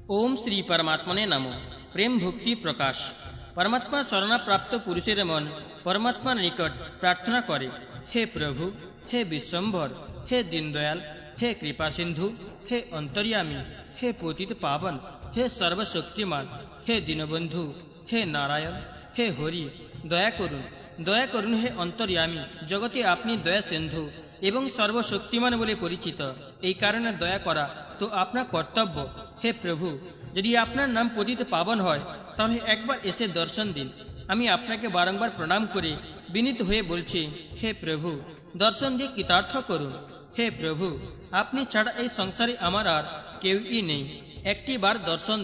ओम श्री परमात्मने नमो। प्रेम भक्ति प्रकाश। परमात्मा शरणा प्राप्त पुरुषेर मन परमात्मा निकट प्रार्थना करे, हे प्रभु, हे विश्वम्भर, हे दीनदयाल, हे कृपा सिंधु, हे अंतर्यामी, हे पतित पावन, हे सर्वशक्तिमान, हे दीनबंधु, हे नारायण, हे हरि, दया करुण हे अंतर्यामी। जगते आपनी दया सिंधु एवं सर्वशक्तिमान बोले परिचित, এই কারণে দয়া করা তো আপনার কর্তব্য। হে প্রভু, যদি আপনার নাম পতিত পাবন হয় তাহলে একবার এসে দর্শন দিন। আমি আপনাকে বারংবার প্রণাম করে বিনীত হয়ে বলছি, হে প্রভু, দর্শন দিয়ে কৃতার্থ করুন। হে প্রভু, আপনি ছাড়া এই সংসারে আমার আর কেউই নেই। একটি বার দর্শন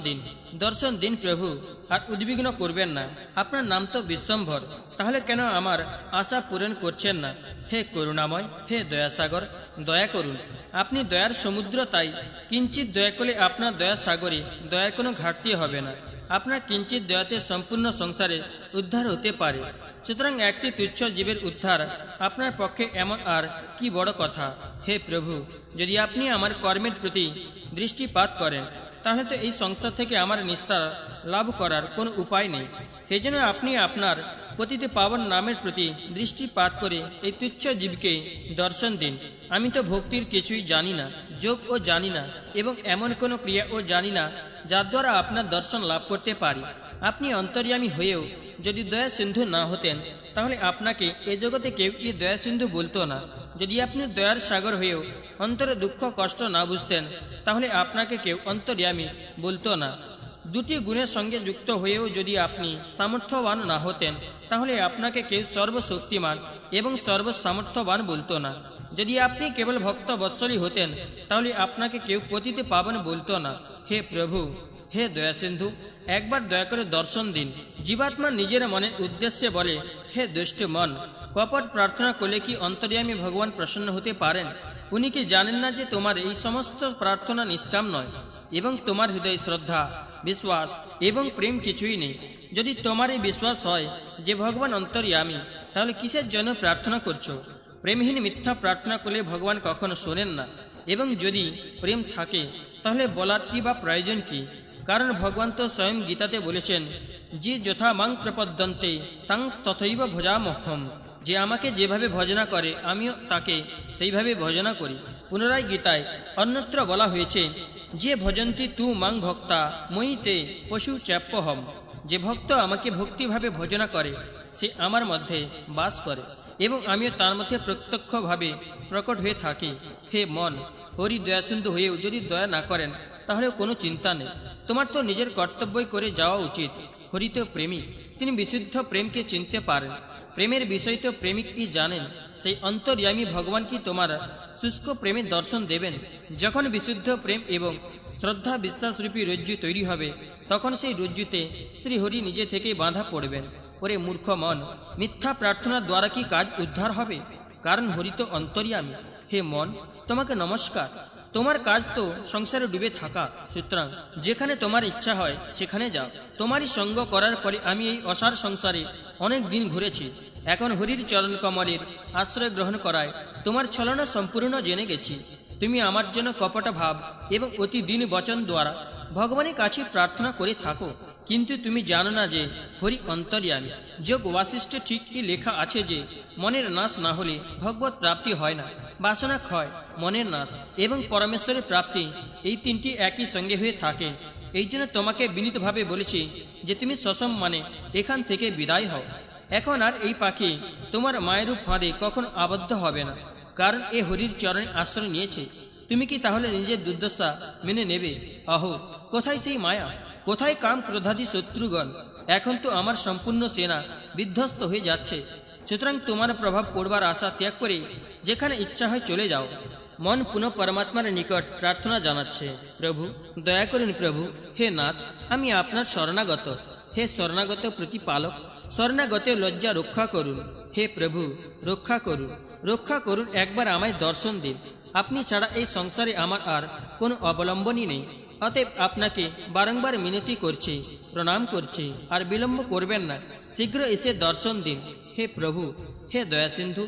দিন প্রভু, আর উদ্বিগ্ন করবেন না। আপনার নাম তো বিশ্বম্ভর, তাহলে কেন আমার আশা পূরণ করছেন না? হে করুণাময়, হে দয়াসাগর, দয়া করুন। আপনি দয়ার সমুদ্র, তাই কিঞ্চিত দয়া করলে আপনার দয়া সাগরে দয়ার কোনো ঘাটতি হবে না। আপনার কিঞ্চিত দয়াতে সম্পূর্ণ সংসারে উদ্ধার হতে পারে। সুতরাং একটি তুচ্ছ জীবের উদ্ধার আপনার পক্ষে এমন আর কি বড় কথা। হে প্রভু, যদি আপনি আমার কর্মের প্রতি দৃষ্টিপাত করেন তাহলে তো এই সংসার থেকে আমার নিস্তার লাভ করার কোনো উপায় নেই। সেই জন্য আপনি আপনার পতিত পাবন নামের প্রতি দৃষ্টিপাত করে এই তুচ্ছ জীবকে দর্শন দিন। আমি তো ভক্তির কিছুই জানি না, যোগ ও জানি না, এবং এমন কোনো ক্রিয়া ও জানি না যার দ্বারা আপনার দর্শন লাভ করতে পারি। আপনি অন্তর্যামী হয়েও যদি দয়া সিন্ধু না হতেন তাহলে আপনাকে এ জগতে কেউ কি দয়া সিন্ধু বলতো না। যদি আপনি দয়ার সাগর হয়েও অন্তরে দুঃখ কষ্ট না বুঝতেন তাহলে আপনাকে কেউ অন্তর্যামী বলতো না। দুটি গুণের সঙ্গে যুক্ত হয়েও যদি আপনি সামর্থ্যবান না হতেন তাহলে আপনাকে কেউ সর্বশক্তিমান এবং সর্বসামর্থ্যবান বলতো না। যদি আপনি কেবল ভক্ত বৎসলী হতেন তাহলে আপনাকে কেউ পতিত পাবন বলতো না। হে প্রভু, হে দয়া সিন্ধু, একবার দয়া করে দর্শন দিন। জীবাত্মা নিজের মনের উদ্দেশ্যে বলে, হে দুষ্ট মন, কপট প্রার্থনা করলে কি অন্তর্যামী ভগবান প্রসন্ন হতে পারেন? উনি কি জানেন না যে তোমার এই সমস্ত প্রার্থনা নিষ্কাম নয় এবং তোমার হৃদয় শ্রদ্ধা, বিশ্বাস এবং প্রেম কিছুই নেই? যদি তোমার এই বিশ্বাস হয় যে ভগবান অন্তর্যামী, তাহলে কিসের জন্য প্রার্থনা করছো? প্রেমহীন মিথ্যা প্রার্থনা করলে ভগবান কখনো শোনেন না, এবং যদি প্রেম থাকে তাহলে বলার কি বা প্রয়োজন কি? কারণ ভগবান তো স্বয়ং গীতাতে বলেছেন, যে যথা মাং প্রপদ্যন্তে তাং তথৈব ভজামহ্যম। যে আমাকে যেভাবে ভজনা করে আমিও তাকে সেইভাবে ভজনা করি। পুনরায় গীতায় অন্যত্র বলা হয়েছে, যে ভজন্তি তু মাং ভক্তা ময়িতে পশু চ্যাপ্যহম। যে ভক্ত আমাকে ভক্তিভাবে ভজনা করে সে আমার মধ্যে বাস করে এবং আমিও তার মধ্যে প্রত্যক্ষভাবে প্রকট হয়ে থাকি। হে মন, হরি দয়াসিন্ধু হয়েও যদি দয়া না করেন তাহলে কোনো চিন্তা নেই। তোমার তো নিজের কর্তব্যই করে যাওয়া উচিত। হরি তো প্রেমিক, তিনি বিশুদ্ধ প্রেমকে চিনতে পারেন। প্রেমের বিষয় তো প্রেমিকই জানেন। সেই অন্তর্যামী ভগবান কি তোমার শুষ্ক প্রেমের দর্শন দেবেন? যখন বিশুদ্ধ প্রেম এবং শ্রদ্ধা বিশ্বাসরূপী রজ্জু তৈরি হবে তখন সেই রজ্জুতে শ্রীহরি নিজে থেকেই বাঁধা পড়বেন। ওরে মূর্খ মন, মিথ্যা প্রার্থনার দ্বারা কি কাজ উদ্ধার হবে? কারণ হরি তো অন্তর্যামী। হে মন, তোমাকে নমস্কার। তোমার কাজ তো সংসারে ডুবে থাকা, সুতরাং যেখানে তোমার ইচ্ছা হয় সেখানে যাও। তোমারই সঙ্গ করার পরে আমি এই অসার সংসারে অনেক দিন ঘুরেছি। এখন হরির চরণ কমলের আশ্রয় গ্রহণ করায় তোমার ছলনা সম্পূর্ণ জেনে গেছি। তুমি আমার জন্য কপট ভাব এবং অতি দিন বচন দ্বারা ভগবানের কাছে প্রার্থনা করে থাকো, কিন্তু তুমি জানো না যে হরি অন্তর্যামী। যোগ বাসিষ্ঠে ঠিকই লেখা আছে যে মনের নাশ না হলে ভগবত প্রাপ্তি হয় না। বাসনা ক্ষয়, মনের নাশ এবং পরমেশ্বরের প্রাপ্তি, এই তিনটি একই সঙ্গে হয়ে থাকে। এই জন্য তোমাকে বিনীতভাবে বলেছি যে তুমি সসম্মানে এখান থেকে বিদায় হও। এখন আর এই পাখি তোমার মায়েরূপ ফাঁদে কখন আবদ্ধ হবে না, কারণ এ হরির চরণে আশ্রয় নিয়েছে। তুমি কি তাহলে নিজের দুর্দশা মেনে নেবে? অহো, কোথায় সেই মায়া, কোথায় কাম ক্রোধাদি শত্রুগণ? এখন তো আমার সম্পূর্ণ সেনা বিধ্বস্ত হয়ে যাচ্ছে। সুতরাং তোমার প্রভাব পড়বার আশা ত্যাগ করে যেখানে ইচ্ছা হয় চলে যাও। মন পুনঃ পরমাত্মার নিকট প্রার্থনা জানাচ্ছে, প্রভু দয়া করুন। প্রভু, হে নাথ, আমি আপনার শরণাগত। হে শরণাগত প্রতিপালক, শরণাগতের লজ্জা রক্ষা করুন। হে প্রভু, রক্ষা করুন, রক্ষা করুন। একবার আমায় দর্শন দিন। আপনি ছাড়া এই সংসারে আমার আর কোনো অবলম্বনই নেই। অতএব আপনাকে বারংবার মিনতি করছি, প্রণাম করছি, আর বিলম্ব করবেন না। শীঘ্র এসে দর্শন দিন। হে প্রভু, হে দয়া সিন্ধু,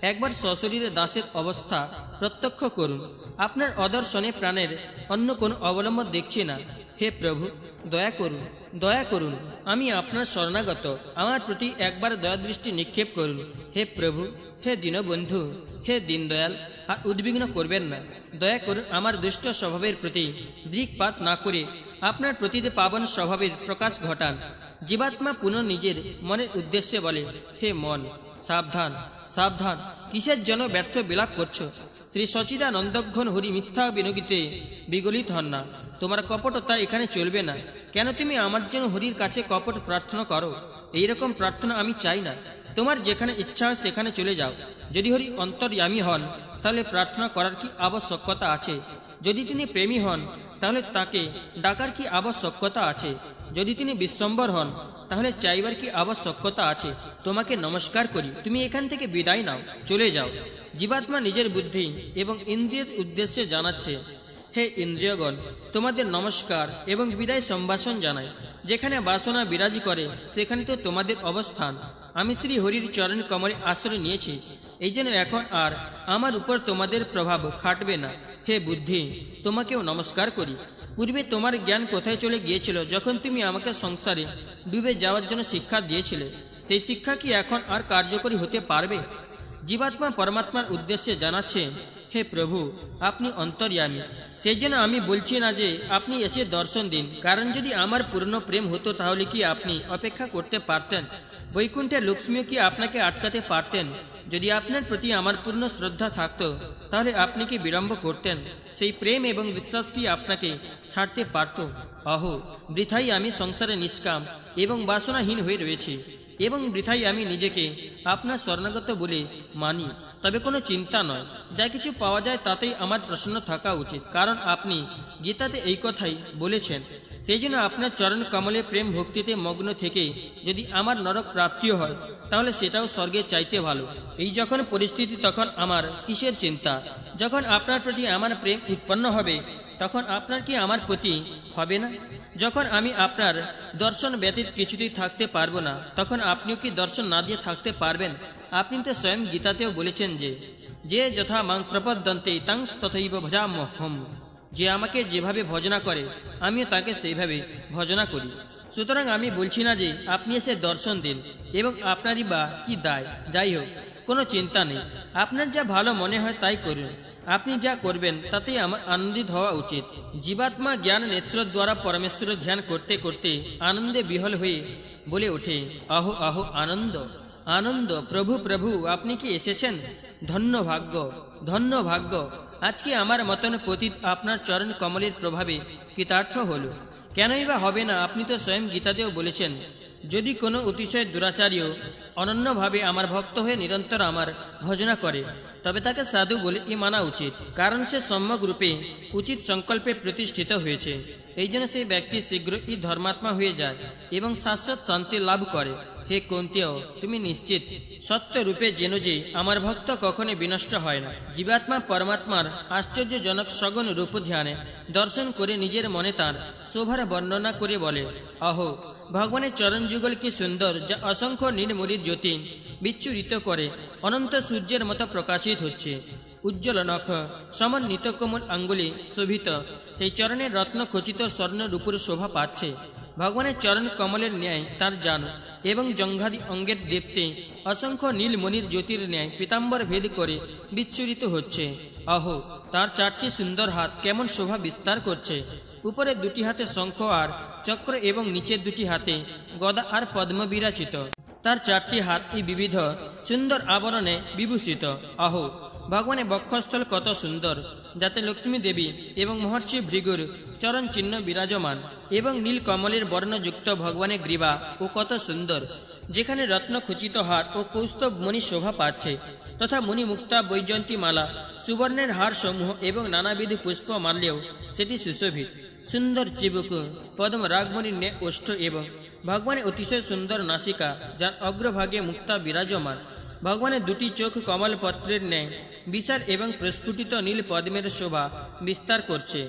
একবার সশরীরে দাসের অবস্থা প্রত্যক্ষ করুন। আপনার অদর্শনে প্রাণের অন্য কোনো অবলম্বন দেখছি না। হে প্রভু, দয়া করুন, দয়া করুন। আমি আপনার শরণাগত, আমার প্রতি একবার দয়াদৃষ্টি নিক্ষেপ করুন। হে প্রভু, হে দীনবন্ধু, হে দীনদয়াল, আর উদ্বিগ্ন করবেন না। দয়া করুন আমার দুষ্ট স্বভাবের প্রতি দৃকপাত না করে আপনার প্রতিতে পাবন স্বভাবের প্রকাশ ঘটান। জীবাত্মা পুনঃ নিজের মনের উদ্দেশ্যে বলে, হে মন, সাবধান, সাবধান, কিসের জন্য ব্যর্থ বিলাপ করছো? শ্রী সচিদানন্দঘন হরি মিথ্যা বিনগীতে বিগলিত হন না। তোমার কপটতা এখানে চলবে না। কেন তুমি আমার জন্য হরির কাছে কপট প্রার্থনা করো? এইরকম প্রার্থনা আমি চাই না। তোমার যেখানে ইচ্ছা হয় সেখানে চলে যাও। যদি হরি অন্তর্যামী হন তাহলে প্রার্থনা করার কি আবশ্যকতা আছে? যদি তিনি প্রেমী হন তাহলে তাকে ডাকার কি আবশ্যকতা আছে? যদি তিনি বিশ্বম্বর হন তাহলে চাইবার কি আবশ্যকতা আছে? তোমাকে নমস্কার করি, তুমি এখান থেকে বিদায় নাও, চলে যাও। জীবাত্মা নিজের বুদ্ধি এবং ইন্দ্রিয়ের উদ্দেশ্যে জানাচ্ছে, হে ইন্দ্রিয়গণ, তোমাদের নমস্কার এবং বিদায় সম্ভাষণ জানাই। যেখানে বাসনা বিরাজি করে সেখানে তো তোমাদের অবস্থান। আমি শ্রী হরির চরণ কমলে আশ্রয় নিয়েছি, এই জন্য এখন আর আমার উপর তোমাদের প্রভাব খাটবে না। হে বুদ্ধি, তোমাকেও নমস্কার করি। পূর্বে তোমার জ্ঞান কোথায় চলে গিয়েছিল যখন তুমি আমাকে সংসারে ডুবে যাওয়ার জন্য শিক্ষা দিয়েছিলে? সেই শিক্ষা কি এখন আর কার্যকরী হতে পারবে? জীবাত্মা পরমাত্মার উদ্দেশ্যে জানাচ্ছে, হে প্রভু, আপনি অন্তর্যামী। সেই জন্য আমি বলছি না যে আপনি এসে দর্শন দিন, কারণ যদি আমার পূর্ণ প্রেম হতো তাহলে কি আপনি অপেক্ষা করতে পারতেন? বৈকুণ্ঠের লক্ষ্মীও কি আপনাকে আটকাতে পারতেন? যদি আপনার প্রতি আমার পূর্ণ শ্রদ্ধা থাকতো তাহলে আপনি কি বিলম্ব করতেন? সেই প্রেম এবং বিশ্বাস কি আপনাকে ছাড়তে পারত? অহো, বৃথাই আমি সংসারে নিষ্কাম এবং বাসনাহীন হয়ে রয়েছি, এবং বৃথাই আমি নিজেকে আপনার শরণাগত বলে মানি। তবে কোনো চিন্তা নয়, যা কিছু পাওয়া যায় তাতেই আমার প্রসন্ন থাকা উচিত, কারণ আপনি গীতাতে এই কথাই বলেছেন। সেই জন্য আপনার চরণ কমলে প্রেম ভক্তিতে মগ্ন থেকে যদি আমার নরক প্রাপ্তিও হয় তাহলে সেটাও স্বর্গের চাইতে ভালো। এই যখন পরিস্থিতি তখন আমার কিসের চিন্তা? যখন আপনার প্রতি আমার প্রেম উৎপন্ন হবে তখন আপনার কি আমার প্রতি হবে না? যখন আমি আপনার দর্শন ব্যতীত কিছুতেই থাকতে পারবো না তখন আপনিও কি দর্শন না দিয়ে থাকতে পারবেন? আপনি তো স্বয়ং গীতাতেও বলেছেন যে যথা মাং প্রপদ্যন্তে তাং তথৈব ভজাম্যহম। যে আমাকে যেভাবে ভজনা করে আমিও তাকে সেইভাবে ভজনা করি। সুতরাং আমি বলছি না যে আপনি এসে দর্শন দিন এবং আপনারই বা কি দায়। যাই হোক, কোনো চিন্তা নেই, আপনার যা ভালো মনে হয় তাই করুন। আপনি যা করবেন তাতেই আমার আনন্দিত হওয়া উচিত। জীবাত্মা জ্ঞান নেত্র দ্বারা পরমেশ্বরের ধ্যান করতে করতে আনন্দে বিহল হয়ে বলে ওঠে, আহো আহো আনন্দ, আনন্দ। প্রভু প্রভু, আপনি কি এসেছেন? ধন্য ভাগ্য, ধন্য ভাগ্য। আজকে আমার মতন পতিত আপনার চরণ কমলের প্রভাবে কৃতার্থ হলো। কেনই বা হবে না? আপনি তো স্বয়ং গীতাতেও বলেছেন, যদি কোনো অতিশয় দুরাচার্য অনন্যভাবে আমার ভক্ত হয়ে নিরন্তর আমার ভজনা করে তবে তাকে সাধু বলে মানা উচিত, কারণ সে সম্যক রূপে উচিত সংকল্পে প্রতিষ্ঠিত হয়েছে। এই জন্য সেই ব্যক্তি শীঘ্রই ধর্মাত্মা হয়ে যায় এবং শাশ্বত শান্তি লাভ করে। হে কুন্তীয়, তুমি নিশ্চিত সত্য রূপে জেন যে আমার ভক্ত কখনো বিনষ্ট হয় না। জীবাত্মা পরমাত্মার আশ্চর্যজনক সগুণ রূপ ধ্যানে দর্শন করে নিজের মনে তার শোভার বর্ণনা করে বলে, অহো, ভগবানের চরণ যুগল কি সুন্দর, যা অসংখ্য নীলমণির জ্যোতি বিচ্ছুরিত করে অনন্ত সূর্যের মতো প্রকাশিত হচ্ছে। উজ্জ্বল নখ সমান নিতকোমল আঙ্গুলি শোভিত সেই চরণের রত্ন খচিত স্বর্ণ রূপুর শোভা পাচ্ছে। ভগবানের চরণ কমলের ন্যায় তার জান এবং জঙ্ঘাদি অঙ্গের দীপ্তে অসংখ্য নীলমণির জ্যোতির ন্যায় পীতাম্বর ভেদ করে বিচ্ছুরিত হচ্ছে। অহো, তার চারটি সুন্দর হাত কেমন শোভা বিস্তার করছে। উপরে দুটি হাতে শঙ্খ আর চক্র এবং নিচের দুটি হাতে গদা আর পদ্ম বিরাচিত। তার চারটি হাত এই বিবিধ সুন্দর আবরণে বিভূষিত। অহো, ভগবানের বক্ষস্থল কত সুন্দর, যাতে লক্ষ্মী দেবী এবং মহর্ষি ভৃগুর চরণ চিহ্ন বিরাজমান, এবং নীল কমলের বর্ণযুক্ত ভগবানের গ্রীবা ও কত সুন্দর, যেখানে রত্ন খচিত হার ও কৌস্তব মণি শোভা পাচ্ছে, তথা মণি মুক্তা বৈজয়ন্তী মালা সুবর্ণের হার সমূহ এবং নানাবিধ পুষ্প মাল্যেও সেটি সুশোভিত। সুন্দর চিবুক পদ্ম রাগমণির ন্যায় ওষ্ঠ এবং ভগবানের অতিশয় সুন্দর নাসিকা, যার অগ্রভাগে মুক্তা বিরাজমান। ভগবানের দুটি চোখ কমল পত্রের ন্যায় বিশাল এবং প্রস্ফুটিত নীল পদ্মের শোভা বিস্তার করছে।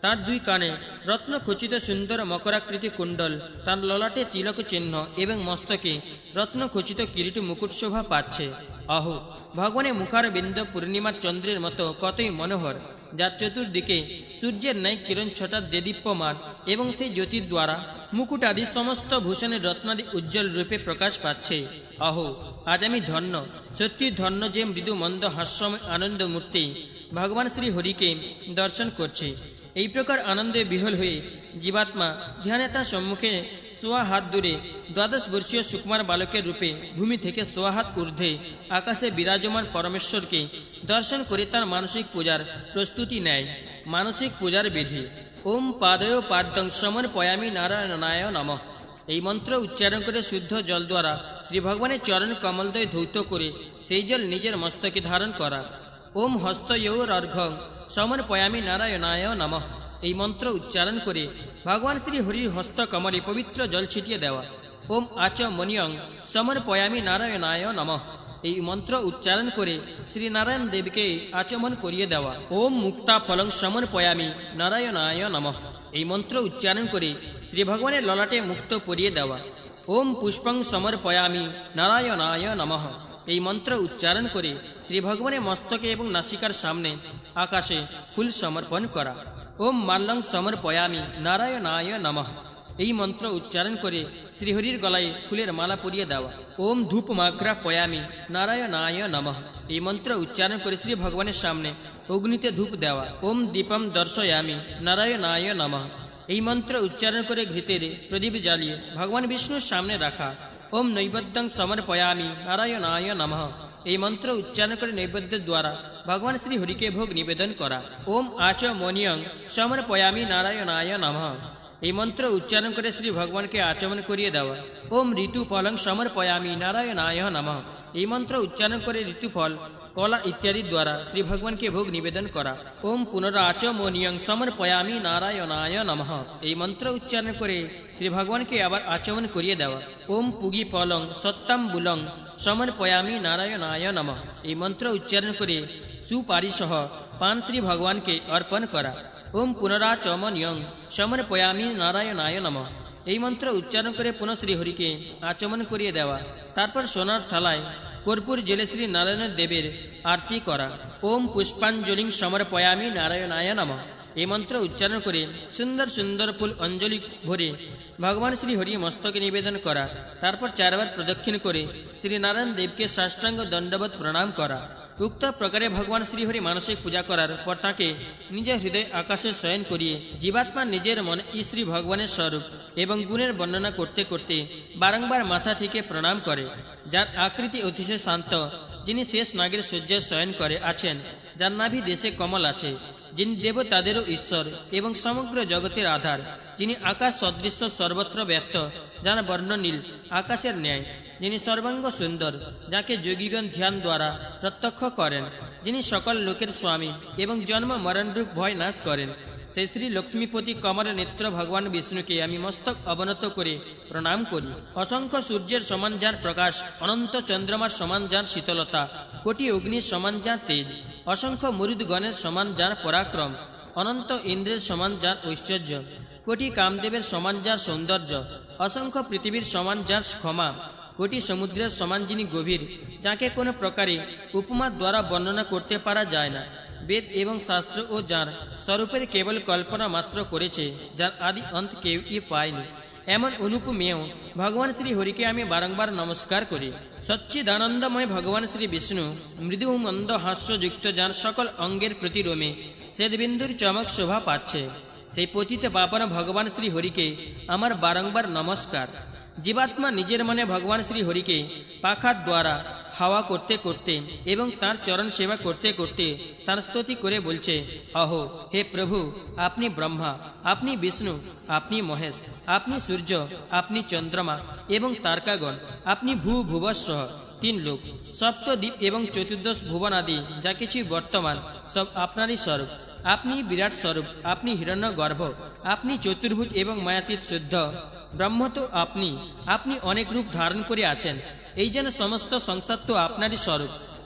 তার দুই কানে রত্নখচিত সুন্দর মকরাকৃতি কুণ্ডল, তার ললাটে তিলক চিহ্ন এবং মস্তকে রত্নখচিত কিরীট মুকুট শোভা পাচ্ছে। আহো, ভগবানের মুখার বিন্দ পূর্ণিমার চন্দ্রের মতো কতই মনোহর, যার চতুর্দিকে সূর্যের ন্যায় কিরণ ছটা দেদীপ্যমান এবং সেই জ্যোতির দ্বারা মুকুট আদি সমস্ত ভূষণের রত্নাদি উজ্জ্বল রূপে প্রকাশ পাচ্ছে। আহো, আজ আমি ধন্য, সত্যি ধন্য যে মৃদু মন্দ হাস্যময় আনন্দ মূর্তি ভগবান শ্রী হরিকে দর্শন করছে। এই প্রকার আনন্দে বিহল হয়ে জীবাত্মা ধ্যানে তার সম্মুখে সোয়া হাত দূরে 12 বর্ষীয় সুকুমার বালকের রূপে ভূমি থেকে সোয়া হাত ঊর্ধ্বে আকাশে বিরাজমান পরমেশ্বরকে দর্শন করে তার মানসিক পূজার প্রস্তুতি নেয়। মানসিক পূজার বিধি: ওম পাদয় পাদ্যং সমর্পয়ামি নারায়ণায় নমঃ। এই মন্ত্র উচ্চারণ করে শুদ্ধ জল দ্বারা শ্রী ভগবানের চরণ কমলদয় ধৌত করে সেই জল নিজের মস্তকে ধারণ করা। ওম হস্তয়োরর্ঘ্যং সমর্পয়ামি নারায়ণায় নমঃ। এই মন্ত্র উচ্চারণ করে ভগবান শ্রী হরির হস্ত কমলে পবিত্র জল ছিটিয়ে দেওয়া। ওম আচমনিয়ং সমর্পয়ামি নারায়ণায় নমঃ। এই মন্ত্র উচ্চারণ করে শ্রী নারায়ণ দেবকে আচমন করিয়ে দেওয়া। ওম মুক্তা ফলং সমর্পয়ামি নারায়ণায় নমঃ। এই মন্ত্র উচ্চারণ করে শ্রী ভগবানের ললাটে মুক্ত পরিয়ে দেওয়া। ওম পুষ্পং সমর্পয়ামি নারায়ণায় নমঃ। এই মন্ত্র উচ্চারণ করে শ্রী ভগবানের মস্তকে এবং নাসিকার সামনে আকাশে ফুল সমর্পণ করা। ওম মাল্যং সমর্পয়ামি নারায়ণায় নমঃ। এই মন্ত্র উচ্চারণ করে শ্রীহরির গলায় ফুলের মালা পরিয়ে দেওয়া। ওম ধূপ মাগ্রা পয়ামি নারায়ণায় নমঃ। এই মন্ত্র উচ্চারণ করে শ্রী ভগবানের সামনে অগ্নিতে ধূপ দেওয়া। ওম দীপম দর্শয়ামি নারায়ণায় নমঃ। এই মন্ত্র উচ্চারণ করে ঘৃতের প্রদীপ জ্বালিয়ে ভগবান বিষ্ণুর সামনে রাখা। ওম নৈবেদ্যং সমর্পয়ামি নারায়ণায় নমঃ। এই মন্ত্র উচ্চারণ করে নৈবেদ্যের দ্বারা ভগবান শ্রী হরিকে ভোগ নিবেদন করা। ওম আচমনিয়ং সমর্পয়ামি নারায়ণায় নমঃ। এই মন্ত্র উচ্চারণ করে শ্রী ভগবানকে আচমন করিয়ে দেওয়া। ওম ঋতুফলং সমর্পয়ামি নারায়ণায় নমঃ। এই মন্ত্র উচ্চারণ করে ঋতুফল, কলা ইত্যাদি দ্বারা শ্রী ভগবানকে ভোগ নিবেদন করা। ওম পুনরাচমনিয়ং সমর্পয়ামি নারায়ণায় নমঃ। এই মন্ত্র উচ্চারণ করে শ্রী ভগবানকে আবার আচমন করিয়ে দেওয়া। ওম পুগি ফলং সত্তাম্বুলং সমর্পয়ামি নারায়ণায় নমঃ। এই মন্ত্র উচ্চারণ করে সুপারি সহ পান শ্রী ভগবানকে অর্পণ করা। ওম পুনরাচমনিয়ং সমর্পয়ামি নারায়ণায় নমঃ। এই মন্ত্র উচ্চারণ করে পুনঃ শ্রী হরিকে আচমন করিয়ে দেওয়া। তারপর সোনার থালায় কর্পূর জেলে শ্রী নারায়ণ দেবের আরতি করা। ওম পুষ্পাঞ্জলিং সমর্পয়ামি নারায়ণায় নমঃ। এই মন্ত্র উচ্চারণ করে সুন্দর সুন্দর ফুল অঞ্জলি ভরে ভগবান শ্রী হরি মস্তকে নিবেদন করা। তারপর 4 বার প্রদক্ষিণ করে শ্রী নারায়ণ দেবকে সাষ্টাঙ্গ দণ্ডবত প্রণাম করা। উক্ত প্রকারে ভগবান শ্রীহরি মানসিক পূজা করার পর তাকে নিজের হৃদয় আকাশে শয়ন করিয়ে জীবাত্মা নিজের মনে শ্রী ভগবানের স্বরূপ এবং গুণের বর্ণনা করতে করতে বারংবার মাথা থেকে প্রণাম করে। যার আকৃতি অতিশয় শান্ত, যিনি শেষ নাগের শয্যায় শয়ন করে আছেন, যার নাভি দেশে কমল আছে, যিনি দেবতাদেরও ঈশ্বর এবং সমগ্র জগতের আধার, যিনি আকাশ সদৃশ্য সর্বত্র ব্যক্ত, যার বর্ণ নীল আকাশের ন্যায়, যিনি সর্বাঙ্গ সুন্দর, যাকে যোগীগণ ধ্যান দ্বারা প্রত্যক্ষ করেন, যিনি সকল লোকের স্বামী এবং জন্ম মরণরূপ ভয় নাশ করেন, সেই শ্রী লক্ষ্মীপতি কমল নেত্র ভগবান বিষ্ণুকে আমি মস্তক অবনত করে প্রণাম করি। অসংখ্য সূর্যের সমান যার প্রকাশ, অনন্ত চন্দ্রমার সমান যার শীতলতা, কোটি অগ্নির সমান যার তেজ, অসংখ্য মরুদগণের সমান যার পরাক্রম, অনন্ত ইন্দ্রের সমান যার ঐশ্বর্য, কোটি কামদেবের সমান যার সৌন্দর্য, অসংখ্য পৃথিবীর সমান যার ক্ষমা, কোটি সমুদ্রের সমান যিনি গভীর, যাকে কোনো প্রকারে উপমা দ্বারা বর্ণনা করতে পারা যায় না, বেদ এবং শাস্ত্র ও যার স্বরূপের কেবল কল্পনা মাত্র করেছে, যার আদি অন্ত কেউই পায়নি, এমন অনুপমেয় ভগবান শ্রী হরিকে আমি বারংবার নমস্কার করি। সচ্চিদানন্দময় ভগবান শ্রী বিষ্ণু মৃদু মন্দ হাস্যযুক্ত, যার সকল অঙ্গের প্রতিরোমে শ্বেতবিন্দুর চমক শোভা পাচ্ছে, সেই পতিত পাবন ভগবান শ্রী হরিকে আমার বারংবার নমস্কার। জীবাত্মা নিজের মনে ভগবান শ্রী হরিকে পাখার দ্বারা হাওয়া করতে করতে এবং তার চরণ সেবা করতে করতে তার স্তুতি করে বলছে, অহো হে প্রভু, আপনি ব্রহ্মা, আপনি বিষ্ণু, আপনি মহেশ, আপনি সূর্য, আপনি চন্দ্রমা এবং তারকাগণ, আপনি ভূভুবস্সহ 3 লোক, সপ্তদ্বীপ এবং 14 ভুবন আদি যা কিছু বর্তমান সব আপনারই স্বরূপ। আপনি বিরাট স্বরূপ, আপনি হিরণ্যগর্ভ, আপনি চতুর্ভুজ এবং মায়াতীত শুদ্ধ ব্রহ্ম তো আপনি, আপনি অনেক রূপ ধারণ করে আছেন, এই যেন সমস্ত সংসার তো আপনারই স্বরূপ।